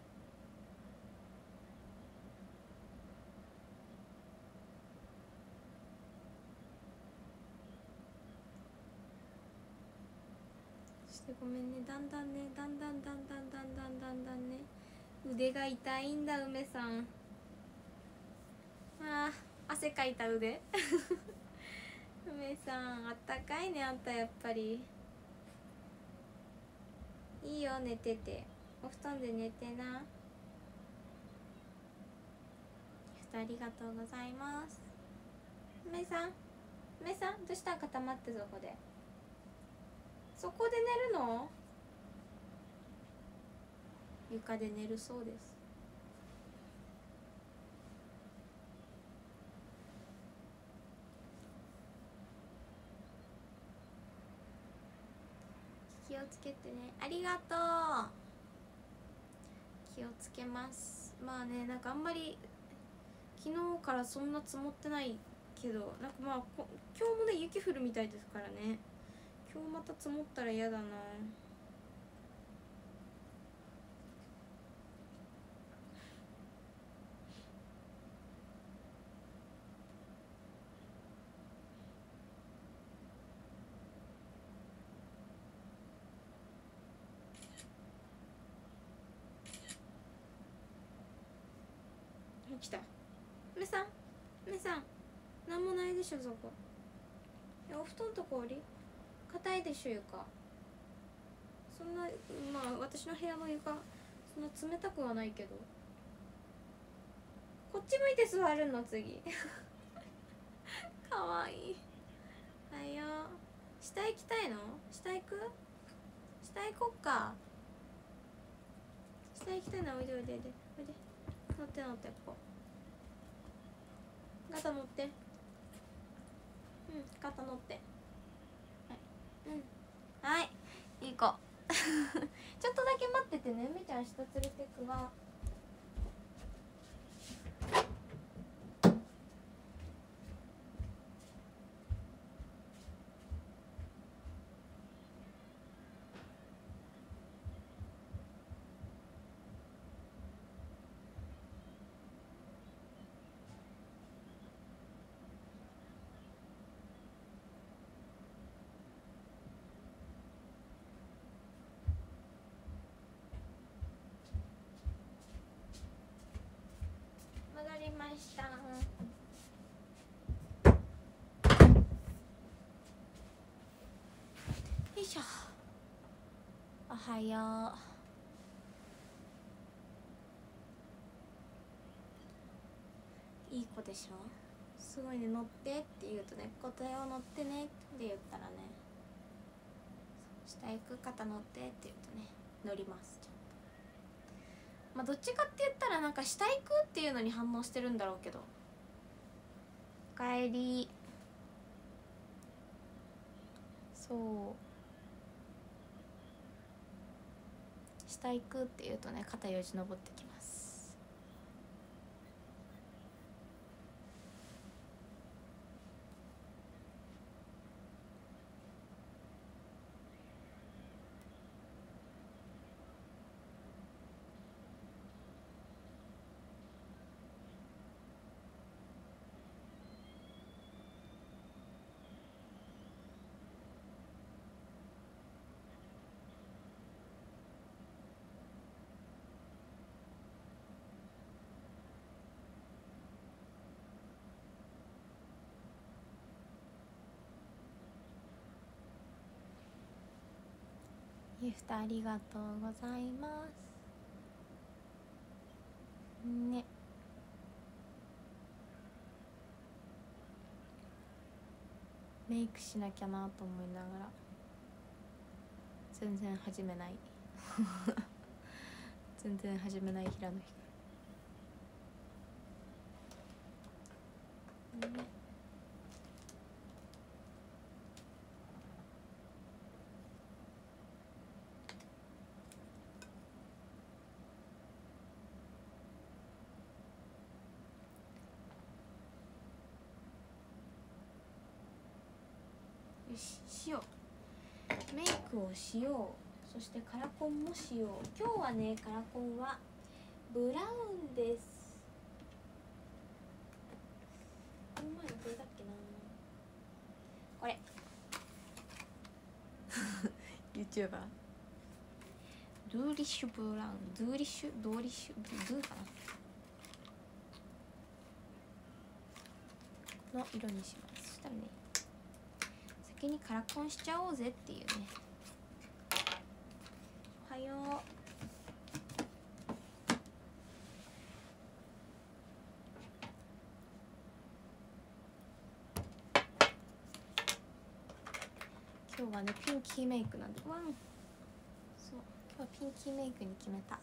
そしてごめんね、だんだんね腕が痛いんだ梅さん。汗かいた腕梅さんあったかいね、あんたやっぱり。いいよ寝てて、お布団で寝てな。ギフトありがとうございます。梅さんどうした？固まってそこで寝るの？床で寝るそうです。気をつけてね。ありがとう。気をつけます。まあね、なんかあんまり昨日からそんな積もってないけど、なんかまあ今日もね雪降るみたいですからね。 今日また積もったら嫌だな。来た。梅さん、梅さん、なんもないでしょそこ。お布団と氷硬いでしょ床。そんな、まあ私の部屋の床そんな冷たくはないけど。こっち向いて座るの次。かわいい。はいよ。下行きたいの？下行く？下行こっか。下行きたいな。おいでおいでおいでおいで。乗って乗って、ここ肩乗って。うん、肩乗って。はい、うん、はい、いい子。ちょっとだけ待っててね。梅ちゃん下連れてくわ。戻りました。よいしょ。おはよう。いい子でしょ。すごいね。乗ってって言うとね、答えを乗ってねって言ったらね、下行く、肩乗ってって言うとね、乗ります。ちゃんと。まあどっちかって言ったらなんか下行くっていうのに反応してるんだろうけど。おかえり。そう、下行くって言うとね、肩よじ登ってきます。ギフトありがとうございますね。メイクしなきゃなと思いながら全然始めない全然始めない平野ひかるね。よし、しよう。メイクをしよう。そしてカラコンもしよう。今日はね、カラコンはブラウンです。この前のこれだっけな。これYouTuber ドゥーリッシュブラウン、ドゥーリッシュドゥーリッシュドゥーかなの色にします。そしたらね、先にカラコンしちゃおうぜっていうね。おはよう。今日はね、ピンキーメイクなんで、ワン。そう、今日はピンキーメイクに決めた。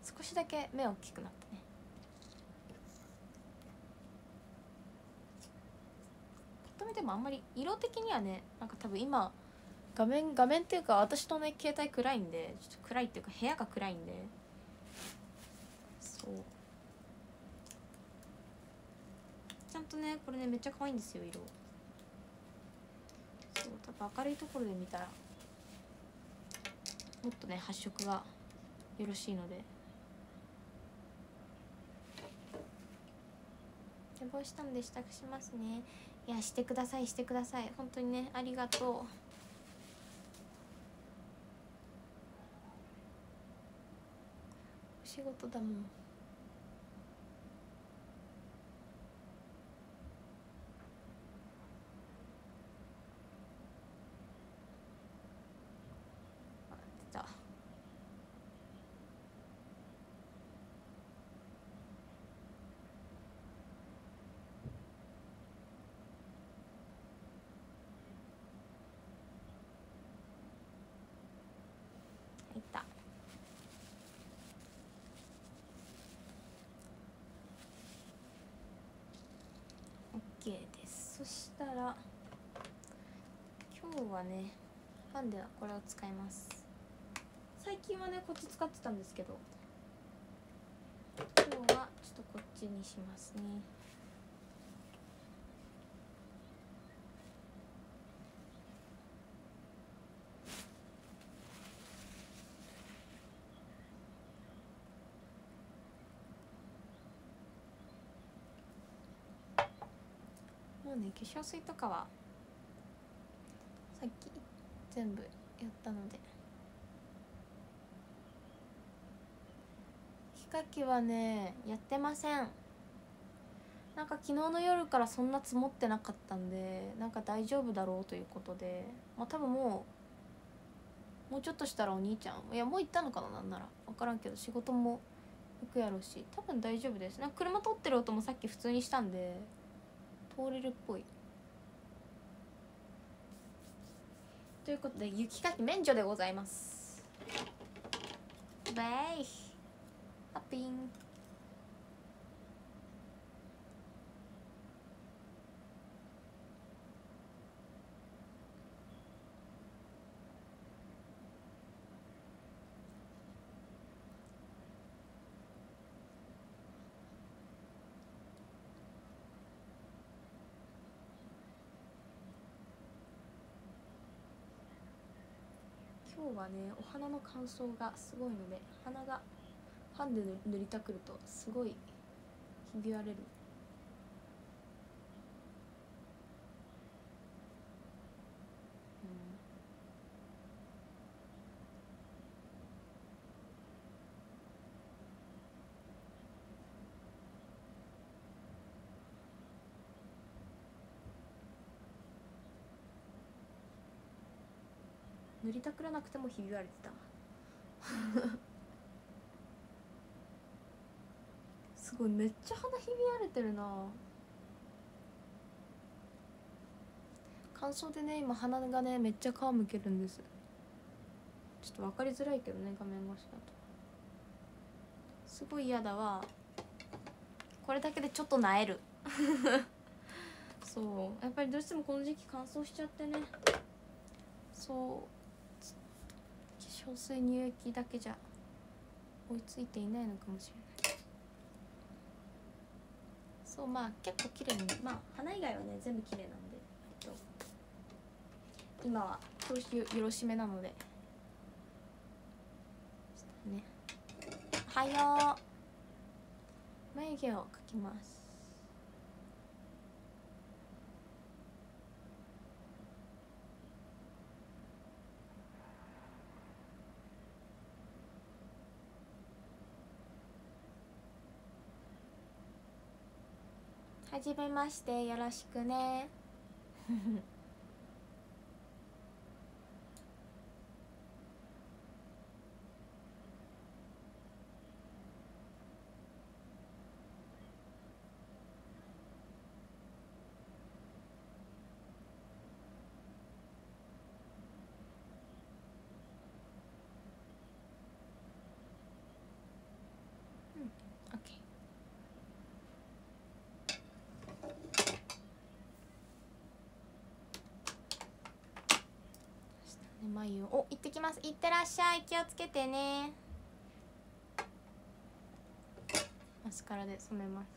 少しだけ目大きくなったね。ぱっと見てもあんまり色的にはね、なんか多分今画面っていうか私のね携帯暗いんで、ちょっと暗いっていうか部屋が暗いんで、そうちゃんとねこれねめっちゃ可愛いんですよ色。そう多分明るいところで見たらもっとね発色がよろしいので。寝坊したので支度しますね。いやしてくださいしてください、本当にねありがとう。お仕事だもん。あ出た。入った。OK です。そしたら今日はねファンデはこれを使います。最近はねこっち使ってたんですけど、今日はちょっとこっちにしますね。もうね化粧水とかはさっき全部やったので。雪かきはねやってません。なんか昨日の夜からそんな積もってなかったんで、なんか大丈夫だろうということで、まあ多分もうちょっとしたらお兄ちゃん、いやもう行ったのかな、なんなら分からんけど仕事も行くやろうし多分大丈夫です。なんか車通ってる音もさっき普通にしたんで通れるっぽい。ということで雪かき免除でございます。バイハッピーン。今日はねお花の乾燥がすごいので、鼻がファンで塗りたくるとすごいひび割れる。塗りたくらなくてもひび割れてたすごいめっちゃ鼻ひび割れてるな。乾燥でね今鼻がねめっちゃ皮むけるんです。ちょっと分かりづらいけどね画面越しだと。すごい嫌だわ。これだけでちょっとなえるそうやっぱりどうしてもこの時期乾燥しちゃってね、そう化粧水乳液だけじゃ追いついていないのかもしれない。そうまあ結構綺麗に、まあ鼻以外はね全部綺麗なんで今は調子よろしめなのでね。おはよう。眉毛を描きます。はじめましてよろしくね眉を行ってきます。行ってらっしゃい、気をつけてね。マスカラで染めます。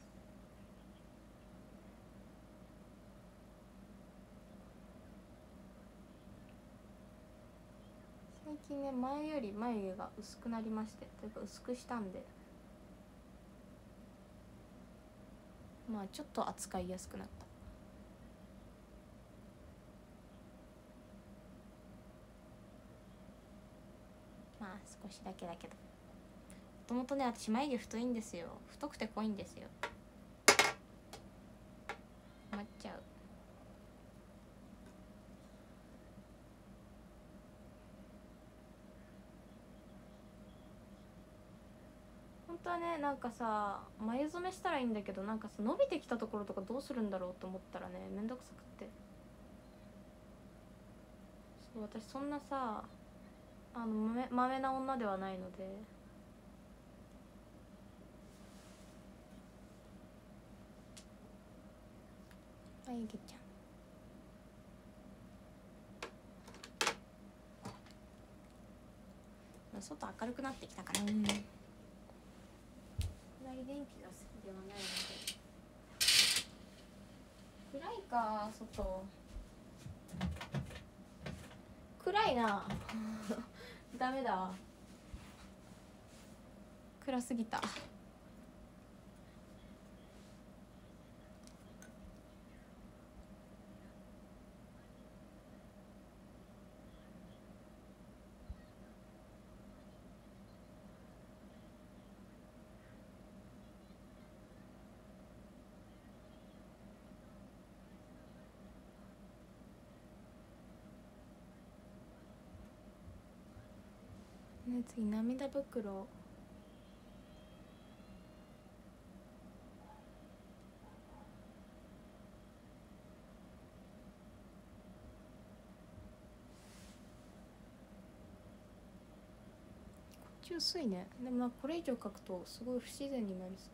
最近ね、前より眉毛が薄くなりまして、というか薄くしたんで、まあちょっと扱いやすくなった。まあ少しだけだけど、もともとね、私眉毛太いんですよ。太くて濃いんですよ。困っちゃう。本当はね、なんかさ、眉染めしたらいいんだけど、なんかさ、伸びてきたところとかどうするんだろうと思ったらね、めんどくさくって。そう、私そんなさ、まめな女ではないので。眉毛ちゃん、外明るくなってきたから、暗い電気が好きではないので。暗いか、外暗いなダメだ、暗すぎた。ね、次涙袋。こっち薄いね。でもなんかこれ以上描くとすごい不自然になりそう。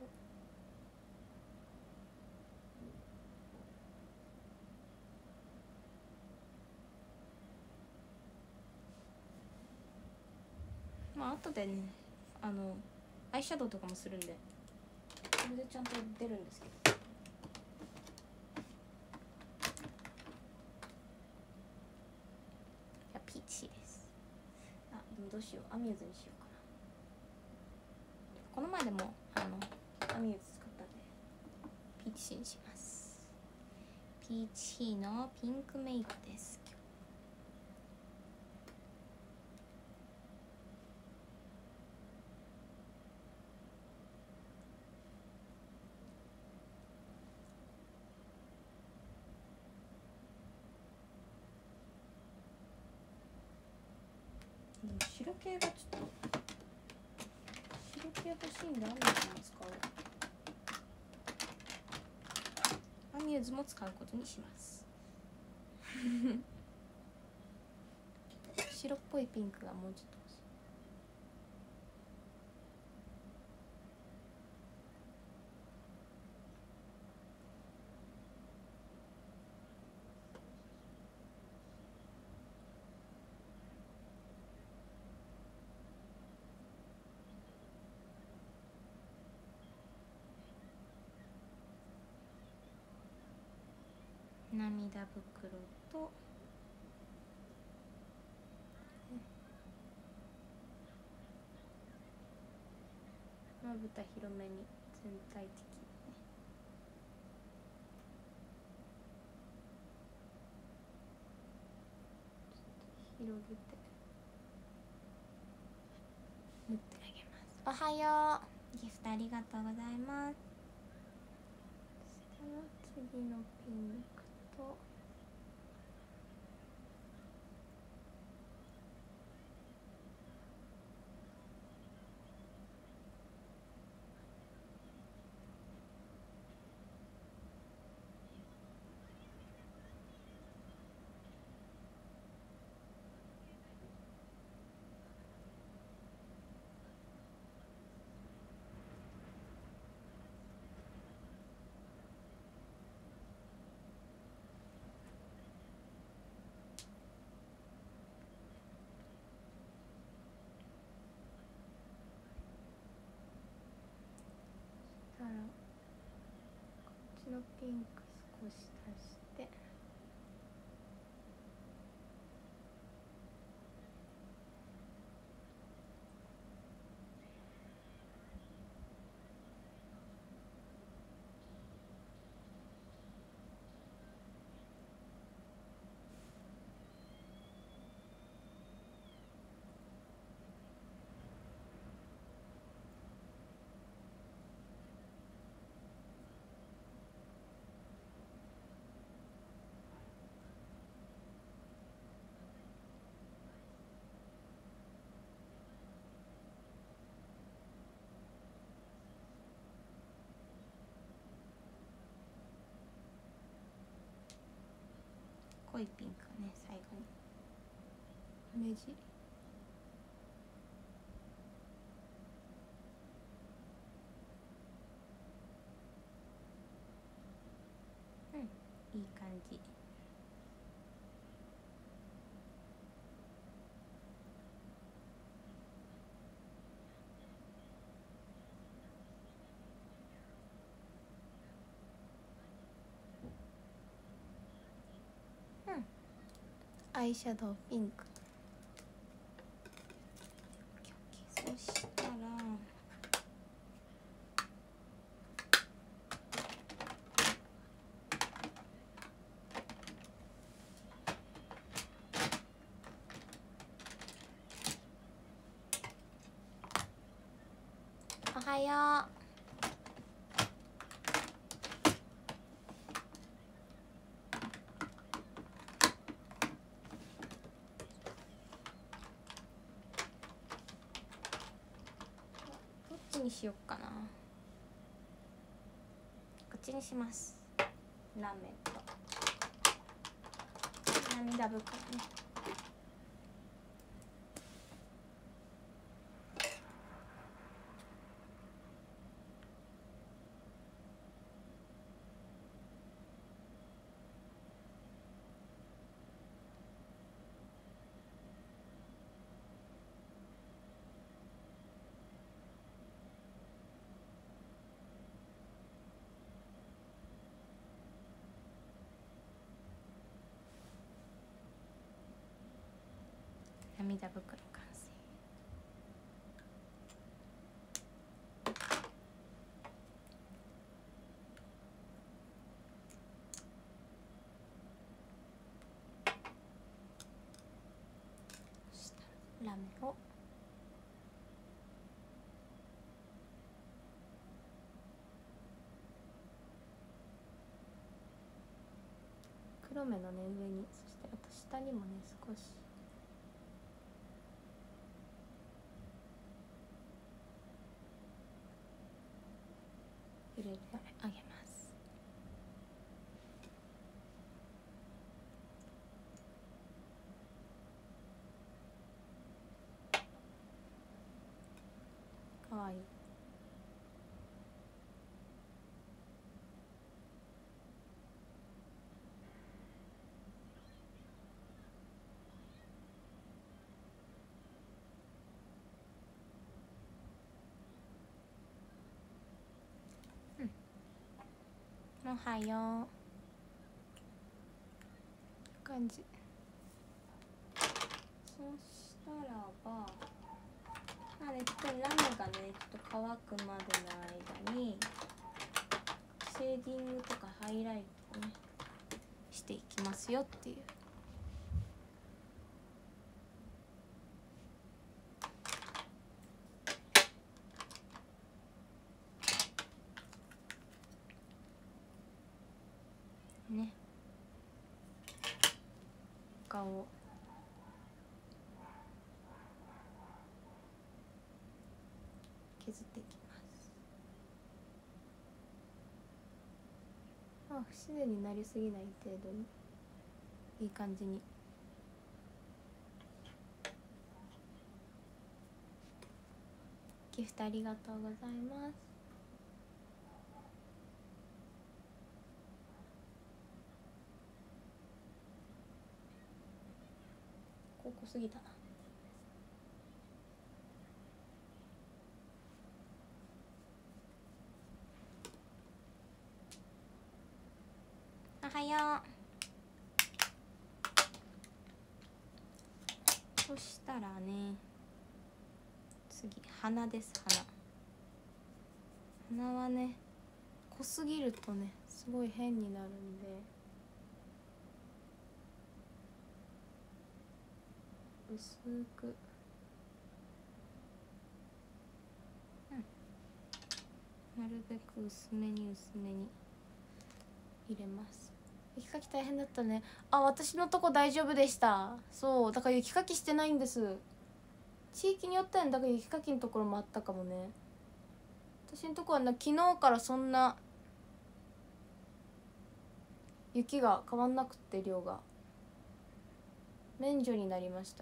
まあ後でね、アイシャドウとかもするんで、それでちゃんと出るんですけど。じゃあピーチです。あ、でもどうしよう、アミューズにしようかな。この前でもアミューズ使ったんでピーチにします。ピーチのピンクメイクです。白系がちょっと白系欲しいんでアミューズも使おう。アミューズも使うことにします白っぽいピンクがもうちょっと欲しい。涙袋とまぶた広めに全体的に広げて塗ってあげます。おはよう、ギフトありがとうございます。そしたら次のピンクとピンク少し足して、濃いピンクをね最後に目地。いい感じ。 アイシャドウピンク。 そしたらおはよう。 どっちにしよっかな。こっちにします。ラメと涙袋ね。涙袋完成。そしたらラメを黒目のね上に、そしてあと下にもね少し入れてあげます。かわいい。 おはよう感じ。 そしたらばラメがねちょっと乾くまでの間にシェーディングとかハイライトをねしていきますよっていう。ね、顔削っていきます。 不自然になりすぎない程度にいい感じに。ギフトありがとうございます。 ここすぎたな。 よそしたらね、次鼻です。鼻はね濃すぎるとねすごい変になるんで、薄く、なるべく薄めに入れます。雪かき大変だったね。あ、私のとこ大丈夫でした。そうだから雪かきしてないんです。地域によってはだから雪かきのところもあったかもね。私のとこは昨日からそんな雪が変わんなくって量が免除になりました。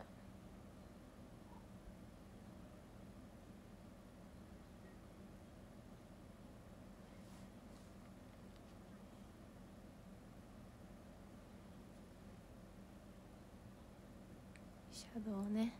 シャドウね。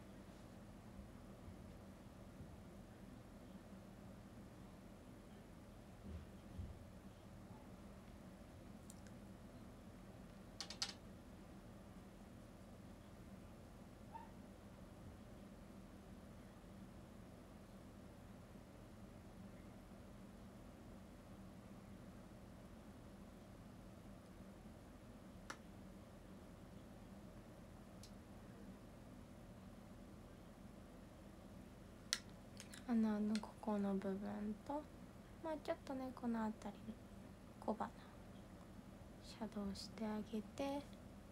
鼻のここの部分と、まあちょっとねこの辺りに小鼻シャドウしてあげて、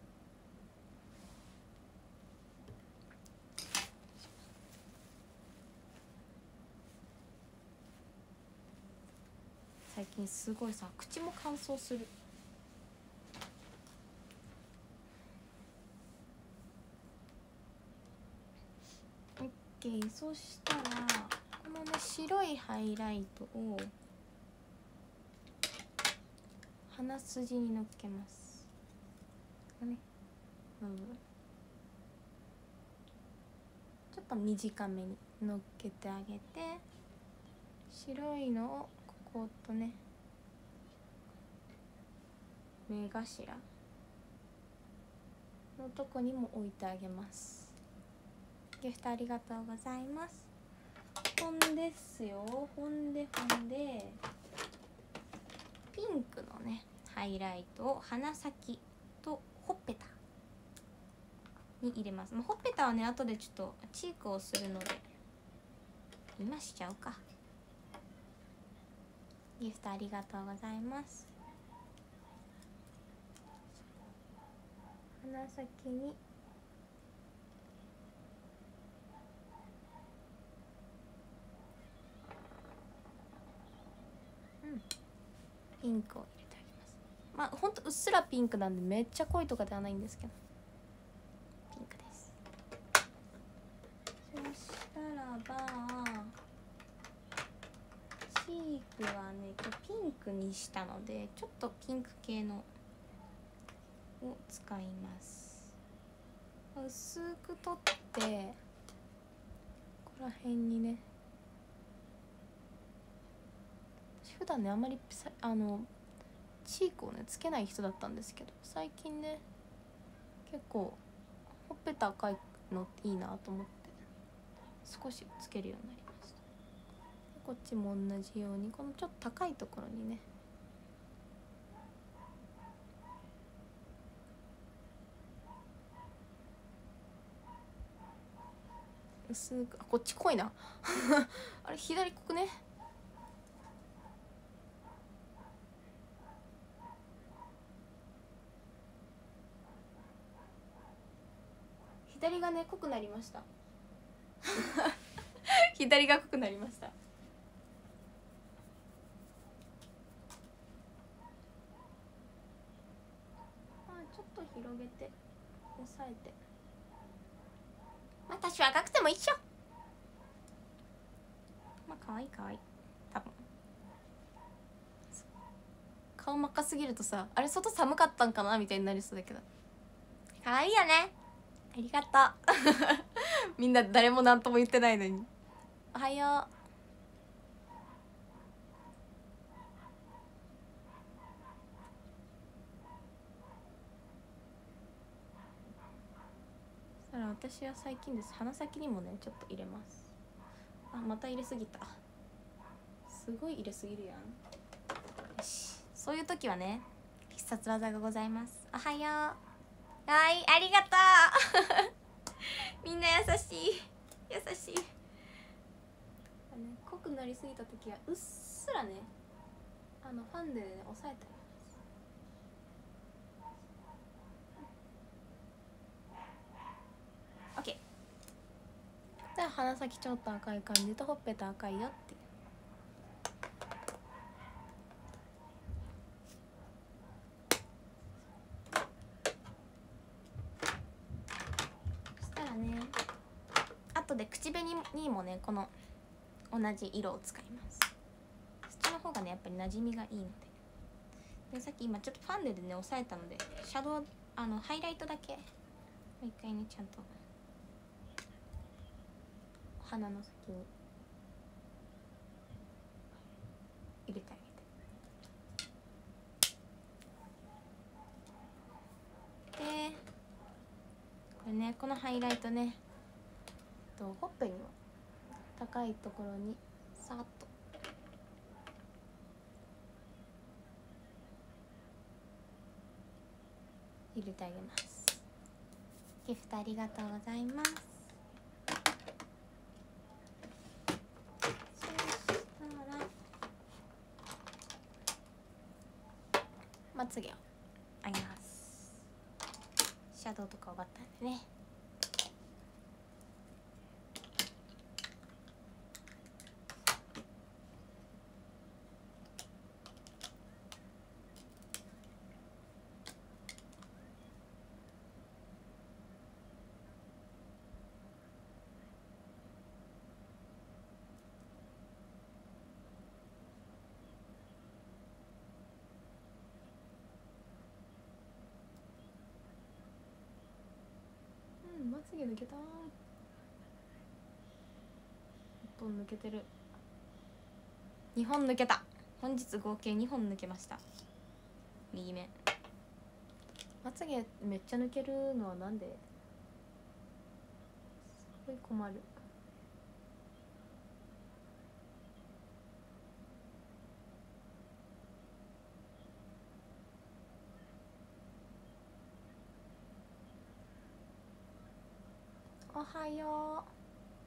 最近すごいさ口も乾燥する。オッケー。そしたらこのね白いハイライトを鼻筋にのっけます。ね、ちょっと短めにのっけてあげて、白いのをこことね目頭のとこにも置いてあげます。ギフトありがとうございます。ほんですよ。ほんでピンクのねハイライトを鼻先とほっぺたに入れます。ほっぺたはね後でちょっとチークをするので今しちゃうか。ギフトありがとうございます。鼻先にピンクを入れてあげます。まあほんとうっすらピンクなんでめっちゃ濃いとかではないんですけど、ピンクです。そしたらばチークはね今日ピンクにしたのでちょっとピンク系のを使います。薄く取ってここら辺にね、普段ねあんまりチークをねつけない人だったんですけど、最近ね結構ほっぺた赤いのいいなと思って少しつけるようになりました。こっちも同じようにこのちょっと高いところにね薄く、こっち濃いなあれ左濃くね。左がね濃くなりました左が濃くなりました。ちょっと広げて押さえて、私は赤くても一緒。まあ可愛い可愛い。多分顔真っ赤すぎるとさ、あれ外寒かったんかなみたいになりそうだけど可愛いよね。ありがとうみんな誰も何とも言ってないのに。おはよう。 だから私は最近です、鼻先にもねちょっと入れます。あ、また入れすぎた。すごい入れすぎるやん。よし、そういう時はね必殺技がございます。おはよう。はい、ありがとうみんな優しい優しい、ね、濃くなりすぎた時はうっすらねファンデでね押さえてあげます。 OK で、鼻先ちょっと赤い感じとほっぺた赤いよっていう。そしたらね、後で口紅にもねこの同じ色を使います。そっちの方がねやっぱり馴染みがいいので。さっき今ちょっとファンデでね押さえたので、シャドウハイライトだけもう一回ねちゃんとお鼻の先に入れてあげて、でこれね、このハイライトねほっぺには高いところにさーっと入れてあげます。ギフトありがとうございます。そしたらまつげをあげます。シャドウとか終わったんでね。まつげ抜けた。1本抜けてる。2本抜けた。本日合計2本抜けました。右目。まつげめっちゃ抜けるのはなんで？すごい困る。おはよう。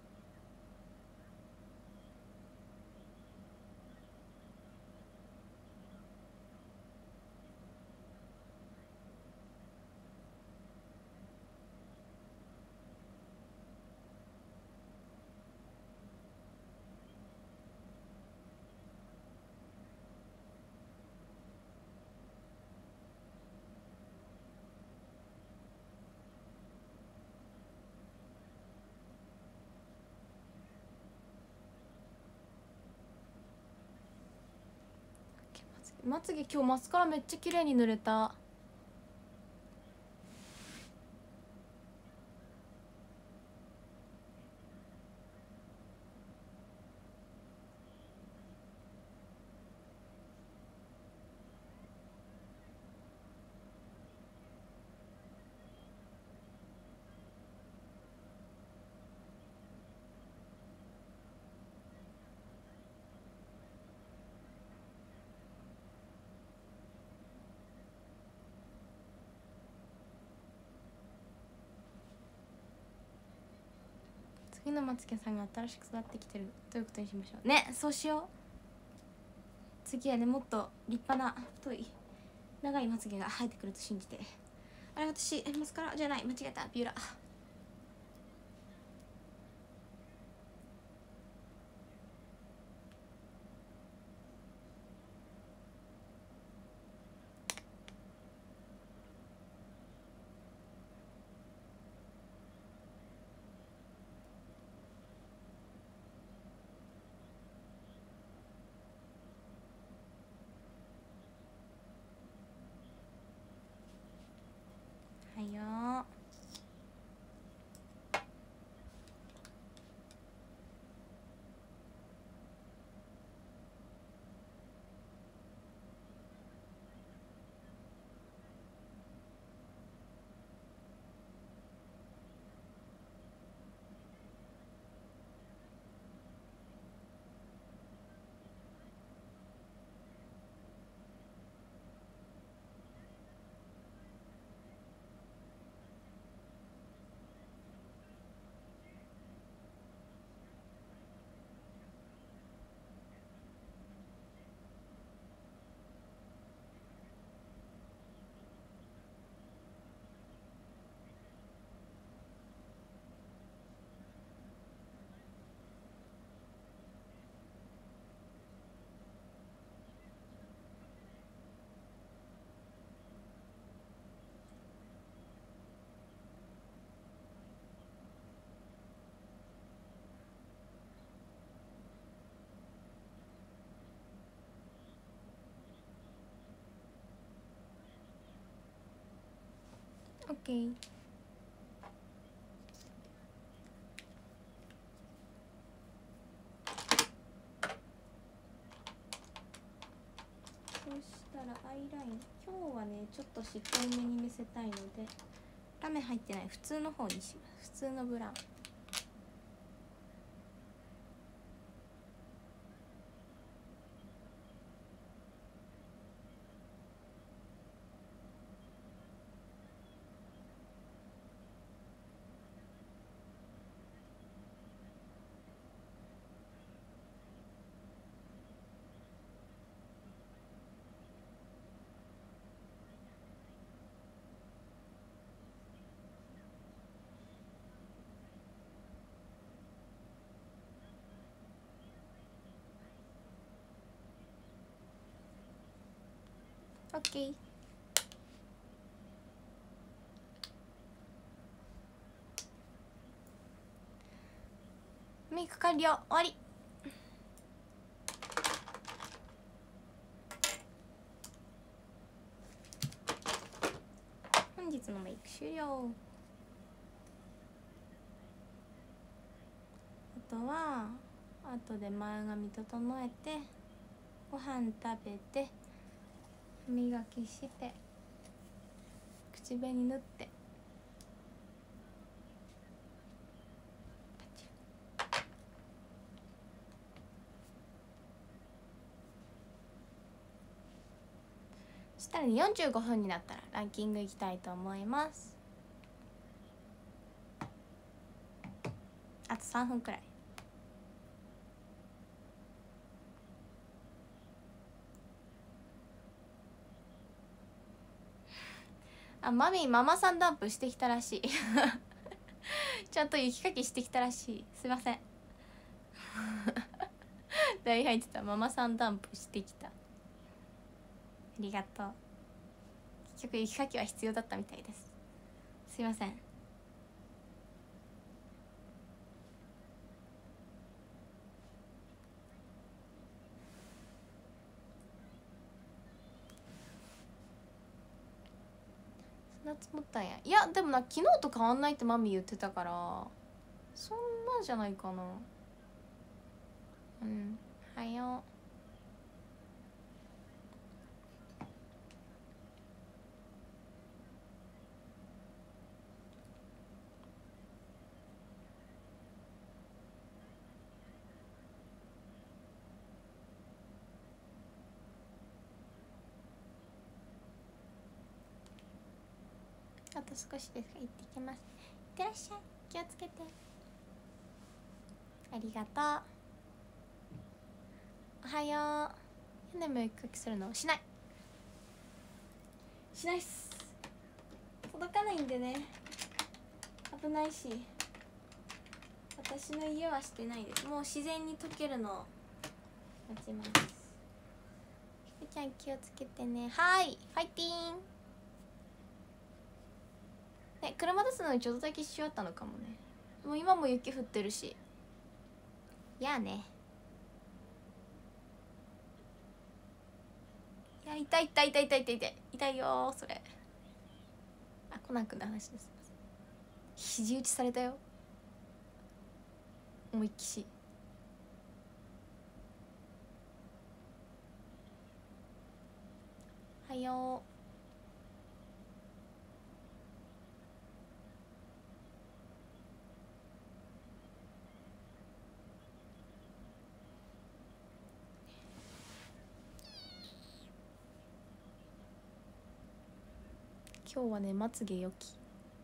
まつげ今日マスカラめっちゃ綺麗に塗れた。次のまつげさんが新しく育ってきてるということにしましょうね。そうしよう。次はねもっと立派な太い長いまつげが生えてくると信じて。あれ、私マスカラじゃない、間違えた。ビューラー。はいよケー。 そしたらアイライン、今日はねちょっとしっかりめに見せたいのでラメ入ってない普通の方にします。普通のブラウン。オッケー。メイク完了。終わり。本日のメイク終了。あとは後で前髪整えてご飯食べて歯磨きして口紅塗ってそしたらね45分になったらランキングいきたいと思います。あと3分くらい。あ、マミーママさんダンプしてきたらしいちゃんと雪かきしてきたらしい。すいません大入ってた。ママさんダンプしてきた。ありがとう。結局雪かきは必要だったみたいです。すいません。そんな積もったんや。いやでもな、昨日と変わんないってマミー言ってたからそんなんじゃないかな。うん、はよう。あと少しですが行ってきます。いってらっしゃい。気をつけて。ありがとう。おはよう。屋根も雪かきするのしない。しないっす。届かないんでね、危ないし。私の家はしてないです。もう自然に溶けるのを待ちます。ひくちゃん気をつけてね。はい、ファイティーン。ね、車出すのにちょっとだけ一緒あったのかもね。もう今も雪降ってるし。やあね。いや、痛い痛い痛い痛い痛い痛い痛いよそれ。あ、コナン君の話です。肘打ちされたよ、思いっきし。はよう。今日はね、まつげよき。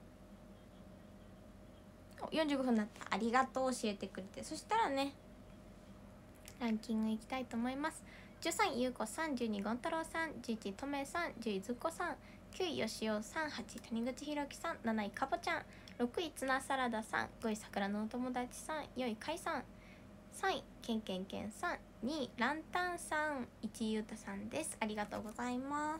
お、45分になった。ありがとう、教えてくれて。そしたらね、ランキングいきたいと思います。13位ゆうこさん、12ゴン太郎さん、11位とめさん、10位ずっこさん、9位よしおさん、8位谷口ひろきさん、7位かぼちゃん、6位ツナサラダさん、5位桜のお友達さん、4位かいさん、3位けんけんけんさん、2位ランタンさん、1位ゆうたさんです。ありがとうございます。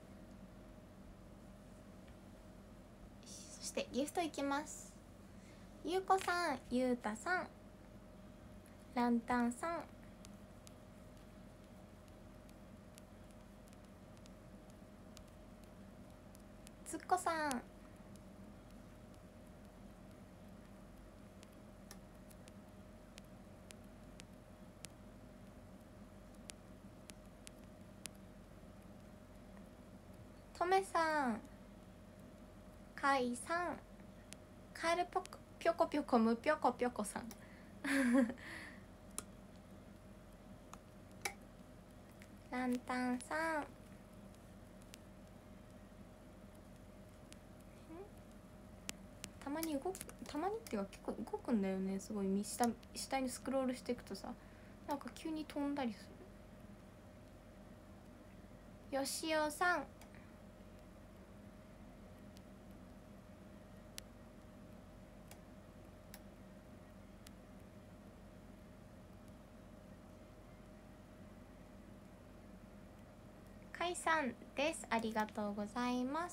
そしてギフトいきます。ゆうこさん、ゆうたさん、ランタンさん、つっこさん、 めさん、かいさん、カエルぴょこぴょこむぴょこぴょこさんランタンさん、たまにっていうか結構動くんだよね。すごい下にスクロールしていくとさ、なんか急に飛んだりする。よしおさん、かいさんです。ありがとうございます。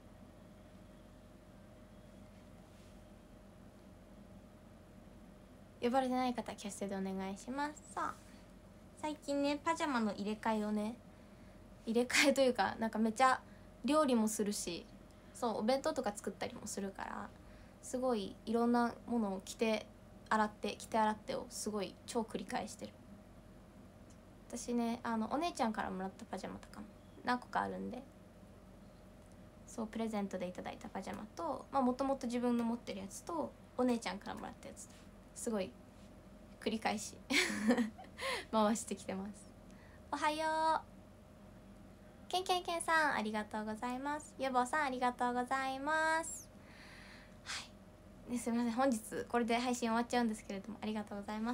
呼ばれてない方キャストでお願いします。さあ、最近ねパジャマの入れ替えをね、入れ替えというか、なんかめちゃ料理もするし、そうお弁当とか作ったりもするから、すごいいろんなものを着て洗ってをすごい超繰り返してる。私ね、お姉ちゃんからもらったパジャマとかも何個かあるんで、そうプレゼントでいただいたパジャマと、もともと自分の持ってるやつとお姉ちゃんからもらったやつと、すごい繰り返し回してきてます。おはよう、けんさんありがとうございます。ゆぼさんありがとうございます。はい、すみません、本日これで配信終わっちゃうんですけれども、ありがとうございます。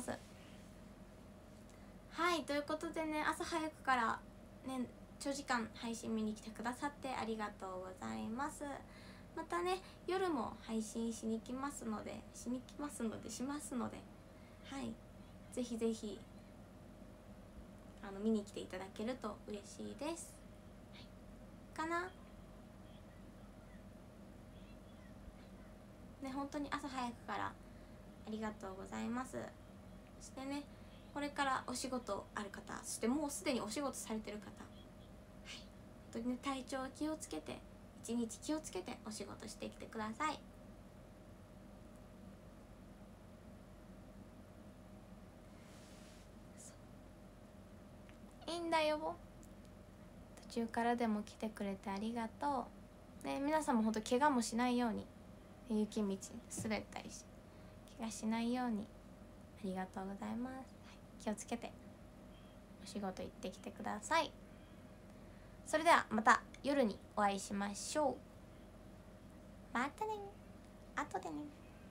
はい、ということでね、朝早くからね長時間配信見に来てくださってありがとうございます。またね夜も配信しますので、はい、ぜひぜひ見に来ていただけると嬉しいです、はい、かなね。本当に朝早くからありがとうございます。そしてね、これからお仕事ある方、そしてもうすでにお仕事されてる方、はい、本当にね体調気をつけて、一日気をつけてお仕事してきてください。いいんだよ、途中からでも来てくれてありがとうね。皆さんも本当怪我もしないように、雪道滑ったりし怪我しないようにありがとうございます、はい、気をつけてお仕事行ってきてください。それではまた夜にお会いしましょう。またね、あとでね。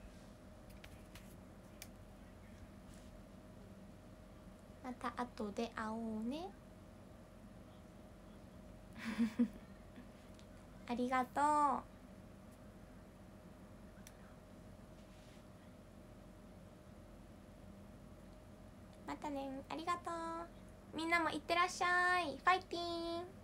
また後で会おうねありがとう。またね、ありがとう。みんなもいってらっしゃい。ファイティーン。